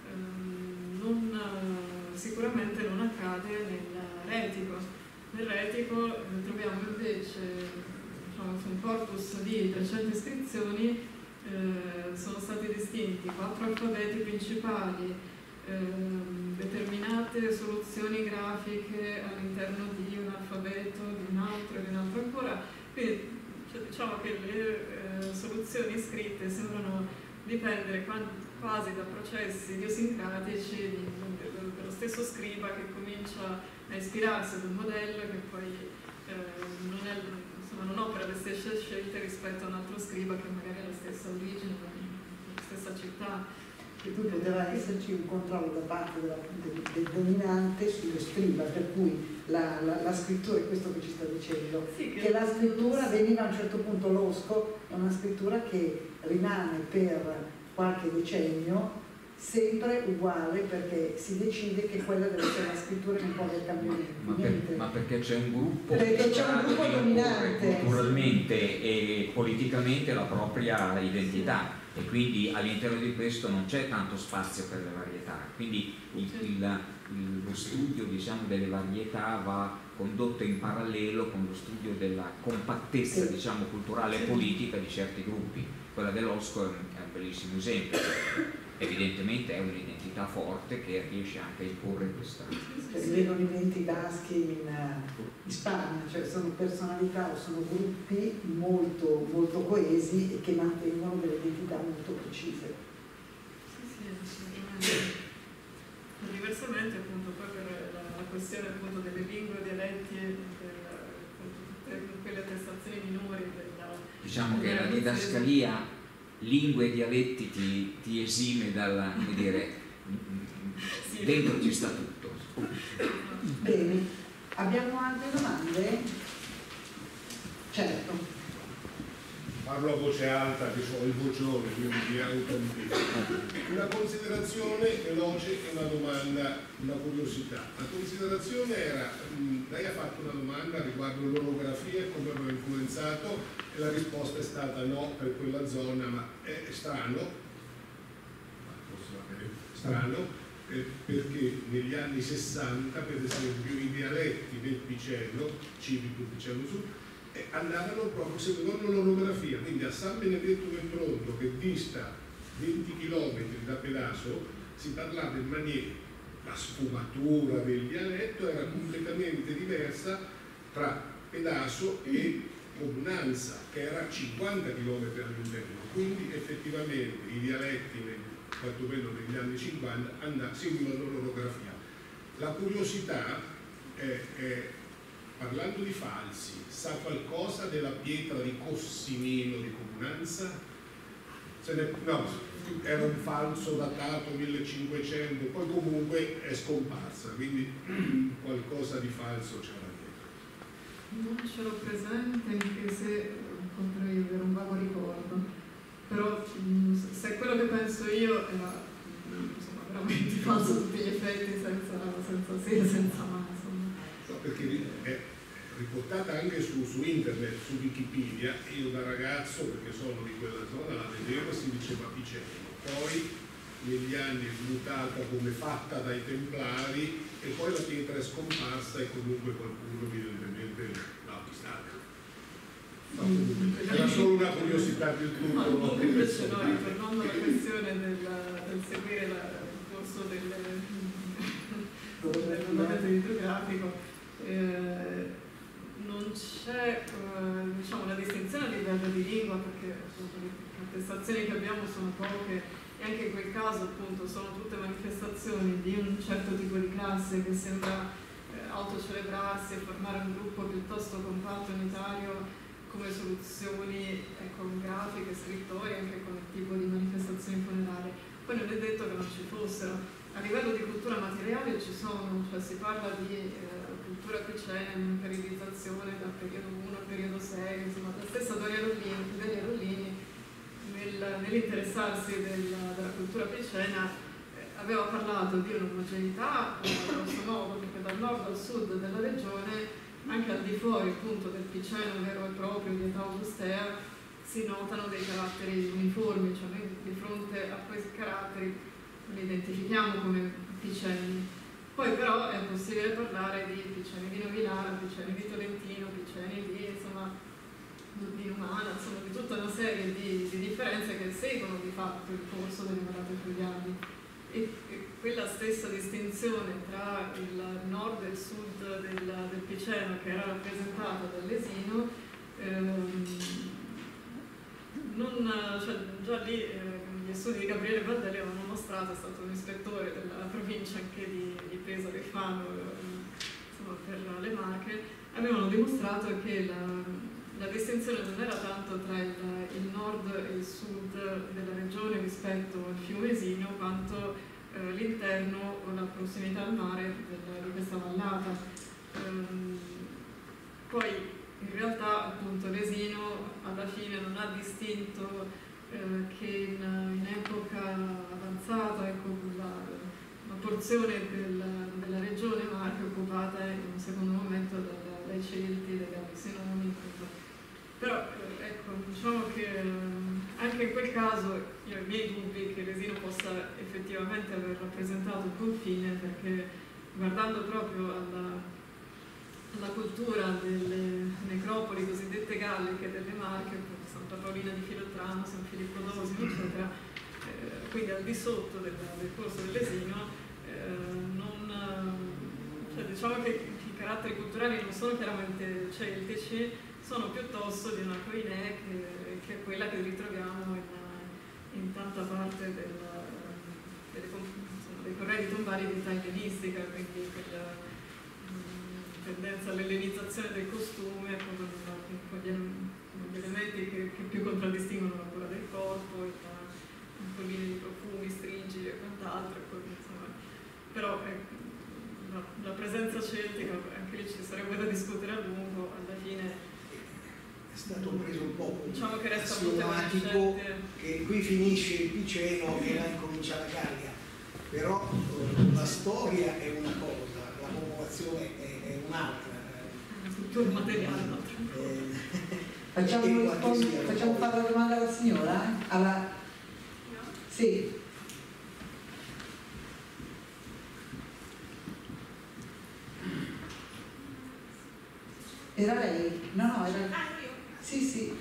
ehm, non, sicuramente non accade nel retico. Nel retico eh, troviamo invece, diciamo, su un corpus di trecento iscrizioni eh, sono stati distinti quattro alfabeti principali, eh, determinate soluzioni grafiche all'interno di un alfabeto, di un altro e di un altro ancora. Quindi cioè, diciamo che le eh, soluzioni scritte sembrano dipendere quasi da processi idiosincratici di, dello stesso scriba che comincia a ispirarsi ad un modello che poi eh, non, è, insomma, non opera le stesse scelte rispetto a un altro scriba che magari ha la stessa origine, la stessa città. E poi poteva esserci un controllo da parte della, del, del dominante sullo scriba, per cui la, la, la scrittura, è questo che ci sta dicendo, sì, che, che la scrittura veniva a un certo punto, l'Osco è una scrittura che rimane per qualche decennio sempre uguale, perché si decide che quella deve essere la scrittura, non può aver cambiamenti. Ma, per, ma perché c'è un gruppo perché c'è un gruppo dominante culturalmente e politicamente la propria identità, e quindi all'interno di questo non c'è tanto spazio per le varietà, quindi il, il, il, lo studio, diciamo, delle varietà va condotto in parallelo con lo studio della compattezza, diciamo, culturale e politica di certi gruppi. Quella dell'Osco è un, è un bellissimo esempio. Evidentemente è un'identità forte che riesce anche a imporre questa. Si vedono i venti baschi in, in Spagna, cioè sono personalità o sono gruppi molto, molto coesi e che mantengono delle identità molto precise. Sì, sì, assolutamente. Diversamente, appunto, poi per la, la questione appunto delle lingue, dialetti e tutte quelle attestazioni minori della, diciamo che la didascalia lingue e dialetti ti, ti esime dalla, come dire, sì, dentro ci sta tutto. Bene, abbiamo altre domande? Certo. Parlo a voce alta, che so il vocione, quindi mi autonotifico. Una considerazione veloce e una domanda, una curiosità. La considerazione era, mh, lei ha fatto una domanda riguardo l'orografia e come aveva influenzato, e la risposta è stata no per quella zona, ma è strano, strano eh, perché negli anni sessanta, per esempio, i dialetti del Picello, civico Picello Sud, andavano proprio, seguendo l'orografia, quindi a San Benedetto del Tronto, che dista venti chilometri da Pedaso, si parlava in maniera, la sfumatura del dialetto era completamente diversa tra Pedaso e Comunanza, che era a cinquanta chilometri all'interno, quindi effettivamente i dialetti, quantomeno negli anni cinquanta, seguivano l'orografia. La curiosità è, è parlando di falsi, sa qualcosa della pietra di Cossimino di Comunanza? Se ne, no, era un falso datato millecinquecento, poi comunque è scomparsa, quindi qualcosa di falso c'era dietro. Non ce l'ho presente, anche se potrei avere un vago ricordo, però se è quello che penso io era insomma, veramente falso a tutti gli effetti, senza, senza sì e senza ma. No, perché è, riportata anche su, su internet, su Wikipedia, io da ragazzo, perché sono di quella zona, la vedevo e si diceva Piceno. Poi negli anni è mutata come fatta dai Templari e poi la pietra è scomparsa e comunque qualcuno evidentemente l'ha acquistata. No, era solo una curiosità più Ma tutto. invece no, ritornando alla questione del, del seguire la, il corso del, del metodo idrografico, eh, non c'è eh, diciamo, una distinzione a livello di lingua, perché appunto, le attestazioni che abbiamo sono poche e anche in quel caso appunto sono tutte manifestazioni di un certo tipo di classe che sembra eh, autocelebrarsi e formare un gruppo piuttosto compatto unitario come soluzioni ecco, grafiche, scrittori, anche come tipo di manifestazioni funerali. Poi non è detto che non ci fossero. A livello di cultura materiale ci sono, cioè si parla di eh, cultura picena in periodizzazione dal periodo uno al periodo sei, insomma la stessa Doria Rollini, Doria Rollini nel, nell'interessarsi del, della cultura picena eh, aveva parlato di un'omogeneità eh, grosso modo, perché dal nord al sud della regione, anche al di fuori appunto del piceno vero e proprio di età augustea, si notano dei caratteri uniformi, cioè noi di fronte a questi caratteri li identifichiamo come piceni. Poi però è possibile parlare di piceni di Novilano, piceni di Tolentino, piceni di, insomma, di Umana, insomma di tutta una serie di, di differenze che seguono di fatto il corso delle malate fluviali. E, e quella stessa distinzione tra il nord e il sud del, del Piceno che era rappresentata dall'Esino, ehm, non, cioè, già lì eh, gli studi di Gabriele Baldelli avevano mostrato, è stato un ispettore della provincia anche di, di Pesaro e Fano eh, insomma, per le Marche, avevano dimostrato che la La distinzione non era tanto tra il, il nord e il sud della regione rispetto al fiume Esino, quanto eh, l'interno o la prossimità al mare del, di questa vallata. Ehm, poi in realtà appunto l'Esino alla fine non ha distinto eh, che in, in epoca avanzata ecco, la, la porzione del, della regione Marche occupata in un secondo momento dal, dai Celti, dagli Abisinoni. Però ecco, diciamo che anche in quel caso io ho i miei dubbi che l'Esino possa effettivamente aver rappresentato il confine, perché guardando proprio alla, alla cultura delle necropoli cosiddette galliche delle Marche, Santa Paolina di Filottrano, San Filippo d'Osimo, eccetera, eh, quindi al di sotto del, del corso dell'Esino, eh, non, cioè, diciamo che i caratteri culturali non sono chiaramente celtici, sono piuttosto di una coinè che, che è quella che ritroviamo in, in tanta parte del, delle, insomma, dei corredi tombali di età ellenistica, quindi quella mh, tendenza all'ellenizzazione del costume con, con, gli, con gli elementi che, che più contraddistinguono la cura del corpo, i colline di profumi, stringili e quant'altro. Insomma. Però ecco, la, la presenza celtica, anche lì ci sarebbe da discutere a lungo, alla fine è stato preso un po' come diciamo che resta assiomatico che qui finisce il Piceno e là incomincia la Gallia, però eh, la storia è una cosa, la popolazione è, è un'altra. La struttura materiale è un'altra. Eh, facciamo, rispondi, facciamo fare la domanda alla signora? Alla... No? Sì. Era lei? No, no, era... Ah, io? Sì, sì. Eh,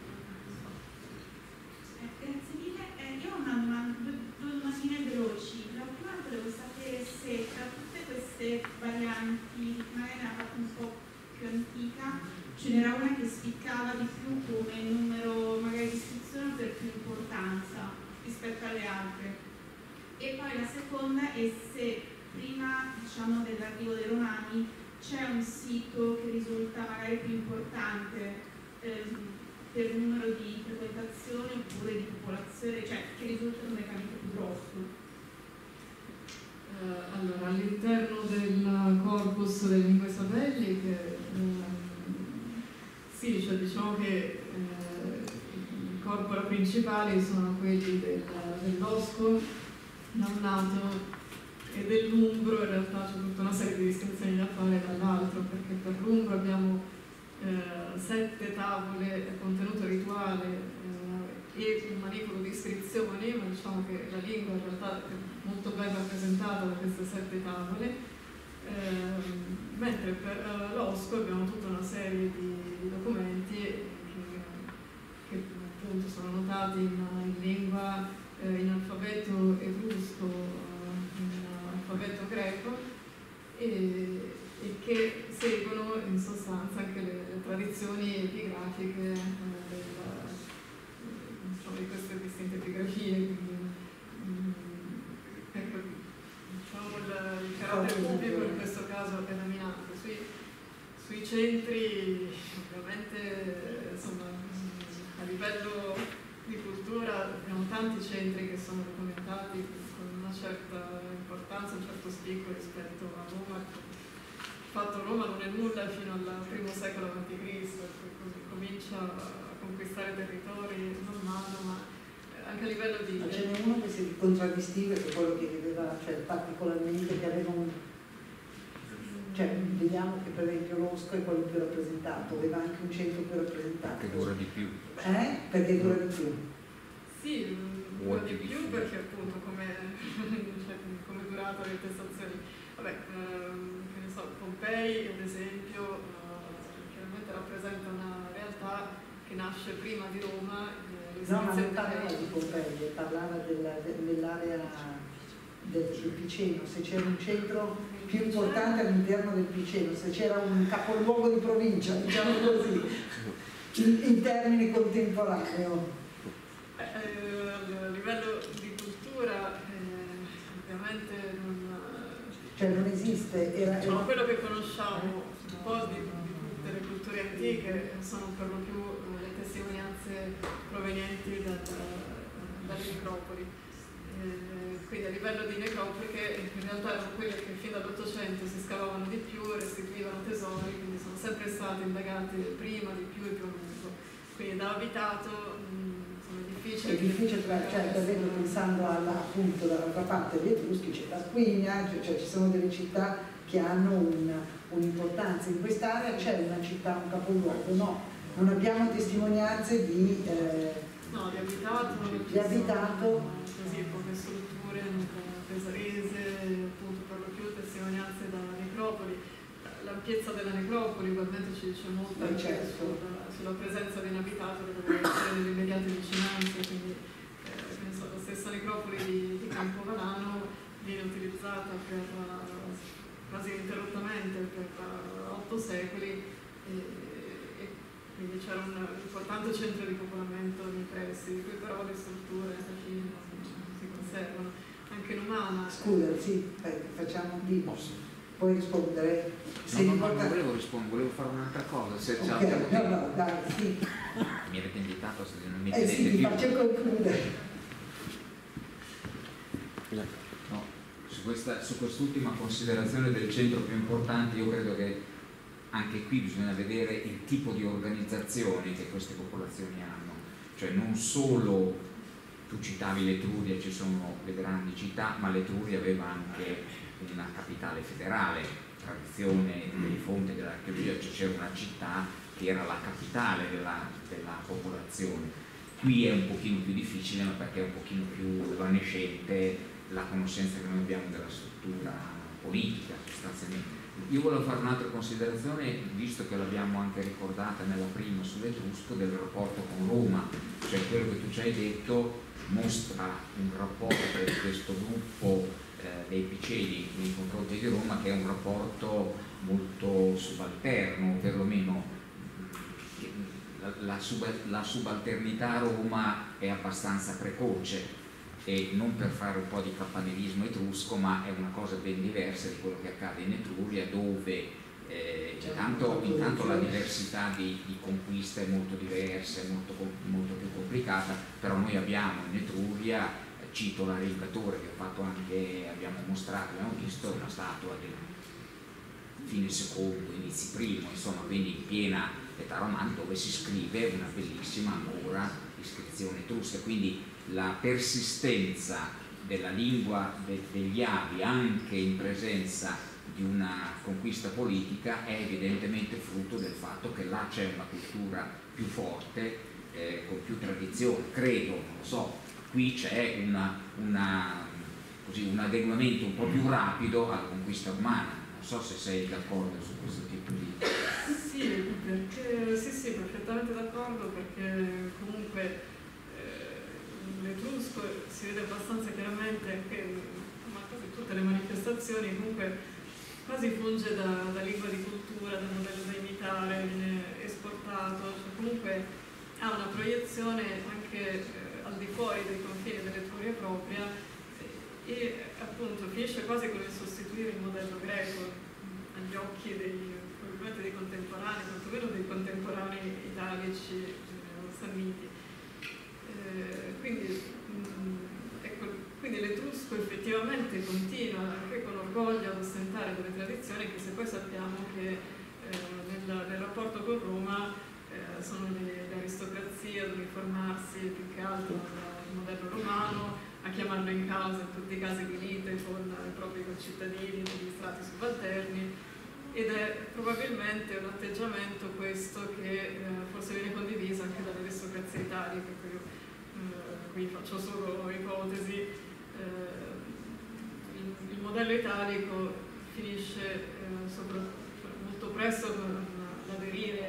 grazie mille. Eh, io ho una domanda, due, due domandine veloci. La prima volevo sapere se tra tutte queste varianti, magari una parte un po' più antica, ce n'era una che spiccava di più come numero magari di istruzione per più importanza rispetto alle altre. E poi la seconda è se prima diciamo dell'arrivo dei Romani c'è un sito che risulta magari più importante eh, per numero di frequentazione oppure di popolazione, cioè che risulta numericamente più grosso. Eh, allora, all'interno del corpus delle lingue sabelli, che, eh, sì, cioè diciamo che eh, i corpora principali sono quelli del, dell'Osco, da un lato, e dell'Umbro. In realtà c'è tutta una serie di distinzioni da fare dall'altro, perché per l'Umbro abbiamo tradizioni, ma diciamo che la lingua in realtà è molto ben rappresentata da queste sette tavole. Eh, mentre per uh, l'O S C O abbiamo tutta una serie di, di documenti che, che appunto sono notati in, in lingua, eh, in alfabeto etrusco, uh, in alfabeto greco e, e che seguono in sostanza anche le, le tradizioni epigrafiche uh, del, diciamo, di queste distinte epigrafie. Quindi, um, ecco, il, il carattere pubblico in questo caso è dominante. Sui, sui centri ovviamente insomma, a livello di cultura abbiamo tanti centri che sono documentati con una certa importanza, un certo spicco rispetto a Roma. Il fatto Roma non è nulla fino al primo secolo avanti Cristo, così comincia a conquistare territori man mano, ma anche a livello di... Ma ce n'è uno che si contraddistingue, che è quello che aveva, cioè particolarmente, che aveva un... Cioè, vediamo che per esempio Rosco è quello più rappresentato, aveva anche un centro più rappresentato. Che dura di più. Eh? Perché dura di più. Sì, dura di più perché appunto come, cioè, come durata le prestazioni. Vabbè, ehm, che ne so, Pompei ad esempio eh, chiaramente rappresenta una realtà che nasce prima di Roma. Eh, No, ma non parlava di Pompei, parlava della, dell'area del, del Piceno, se c'era un centro più importante all'interno del Piceno, se c'era un capoluogo di provincia, diciamo così, in, in termini contemporanei. Eh, a livello di cultura eh, ovviamente non... Cioè non esiste, era... Diciamo, quello che conosciamo un po' di, di tutte le culture antiche sono per lo più le testimonianze provenienti dal, dalle necropoli. Eh, quindi a livello di necropoli che in realtà erano quelle che fin dall'Ottocento si scavavano di più, restituivano tesori, quindi sono sempre state indagate prima, di più e più a lungo. Quindi da abitato mh, sono difficili. È difficile, cioè, per esempio pensando alla, appunto dall'altra parte degli Etruschi c'è Tarquinia, cioè ci sono delle città che hanno un, un'importanza. In quest'area c'è una città, un capoluogo, no? Non abbiamo testimonianze di... Eh, no, di abitato, di abitato. Così, poche strutture, pesarese, appunto per lo più testimonianze dalla necropoli. L'ampiezza della necropoli ugualmente ci dice molto eh, certo. sulla, sulla presenza di un abitato che doveva essere nelle immediate vicinanze, quindi eh, che ne so, la stessa necropoli di, di Campovalano viene utilizzata per, uh, quasi ininterrottamente per uh, otto secoli e, e quindi c'era un importante centro di popolamento nei pressi, di cui però le strutture alla fine non si conservano. Anche in Umana. Scusa, sì, facciamo di posso. Puoi rispondere? No, no, no, non volevo rispondere, volevo fare un'altra cosa. Se okay, abbiamo no, no, dai, sì. Mi avete invitato, se non mi eh tenete sì, più. ti faccio concludere. No, su, questa, su quest'ultima considerazione del centro più importante, io credo che anche qui bisogna vedere il tipo di organizzazione che queste popolazioni hanno. Cioè non solo, tu citavi l'Etruria, ci sono le grandi città, ma l'Etruria aveva anche una capitale federale, tradizione delle fonti dell'archeologia, cioè c'era una città che era la capitale della, della popolazione. Qui è un pochino più difficile, ma perché è un pochino più evanescente la conoscenza che noi abbiamo della struttura politica sostanzialmente. Io volevo fare un'altra considerazione, visto che l'abbiamo anche ricordata nella prima sull'Etrusco, del rapporto con Roma, cioè quello che tu ci hai detto mostra un rapporto per questo gruppo eh, dei Piceni nei confronti di Roma che è un rapporto molto subalterno, perlomeno la, la, sub, la subalternità a Roma è abbastanza precoce, e non per fare un po' di campanilismo etrusco, ma è una cosa ben diversa di quello che accade in Etruria, dove eh, intanto, intanto la diversità di, di conquista è molto diversa, è molto, molto più complicata, però noi abbiamo in Etruria, cito la Rincatore che ho fatto anche, abbiamo mostrato, abbiamo visto una statua del fine secondo, inizi primo, insomma, quindi in piena età romana, dove si scrive una bellissima ancora iscrizione etrusca, quindi la persistenza della lingua de, degli Avi anche in presenza di una conquista politica è evidentemente frutto del fatto che là c'è una cultura più forte, eh, con più tradizione, credo, non lo so, qui c'è una, una, così, un adeguamento un po' più rapido alla conquista romana. Non so se sei d'accordo su questo tipo di... Sì, perché, sì, sì, perfettamente d'accordo, perché comunque eh, l'Etrusco si vede abbastanza chiaramente anche, ma quasi tutte le manifestazioni, comunque quasi funge da, da lingua di cultura, da modello da imitare, viene esportato, cioè comunque ha una proiezione anche eh, al di fuori dei confini dell'Etruria propria, e appunto finisce quasi con il sostituire il modello greco agli occhi dei, probabilmente dei contemporanei, quantomeno dei contemporanei italici eh, sanniti. Eh, quindi, mh, ecco, quindi l'Etrusco effettivamente continua anche con orgoglio ad ostentare delle tradizioni che, se poi sappiamo che eh, nel, nel rapporto con Roma eh, sono le, le aristocrazie ad uniformarsi più che altro al modello romano, a chiamarlo in causa in tutti i casi di lite con i propri concittadini, degli strati subalterni, ed è probabilmente un atteggiamento questo che eh, forse viene condiviso anche dalle aristocrazie italiche, io eh, qui faccio solo ipotesi. Eh, il, il modello italico finisce eh, sopra, molto presto ad aderire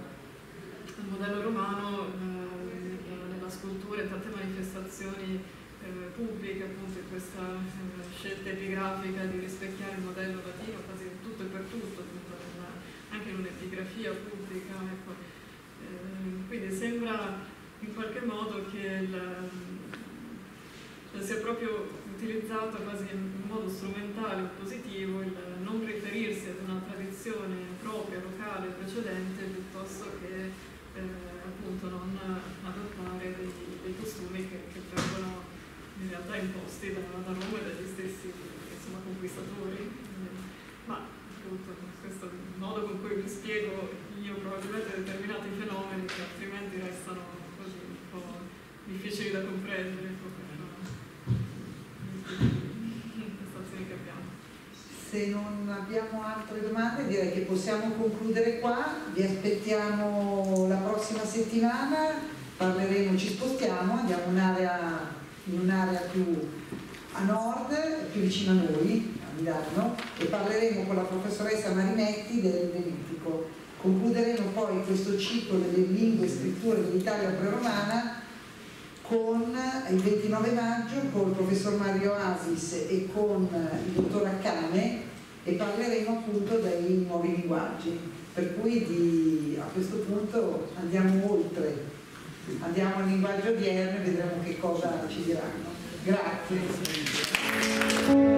al modello romano eh, nella scultura e tante manifestazioni Eh, pubbliche, appunto, questa eh, scelta epigrafica di rispecchiare il modello latino quasi in tutto e per tutto, appunto, nella, anche in un'epigrafia pubblica, ecco. Eh, quindi sembra in qualche modo che il, eh, sia proprio utilizzato quasi in modo strumentale o positivo il non riferirsi ad una tradizione propria, locale, precedente, piuttosto che eh, appunto non adottare dei, dei costumi che, che vengono in realtà imposti da, da Roma e dagli stessi, insomma, conquistatori. Ma appunto questo è il modo con cui vi spiego io probabilmente determinati fenomeni che altrimenti restano così un po' difficili da comprendere per le prestazioni che abbiamo. Se non abbiamo altre domande direi che possiamo concludere qua, vi aspettiamo la prossima settimana, parleremo, ci spostiamo, andiamo in un'area in un'area più a nord, più vicino a noi, a Milano, e parleremo con la professoressa Marinetti del Venetico. Concluderemo poi questo ciclo delle lingue e scritture dell'Italia preromana con il ventinove maggio con il professor Mario Asis e con il dottor Accane, e parleremo appunto dei nuovi linguaggi, per cui di, a questo punto andiamo oltre. Andiamo al linguaggio odierno e vedremo che cosa ci diranno. Grazie.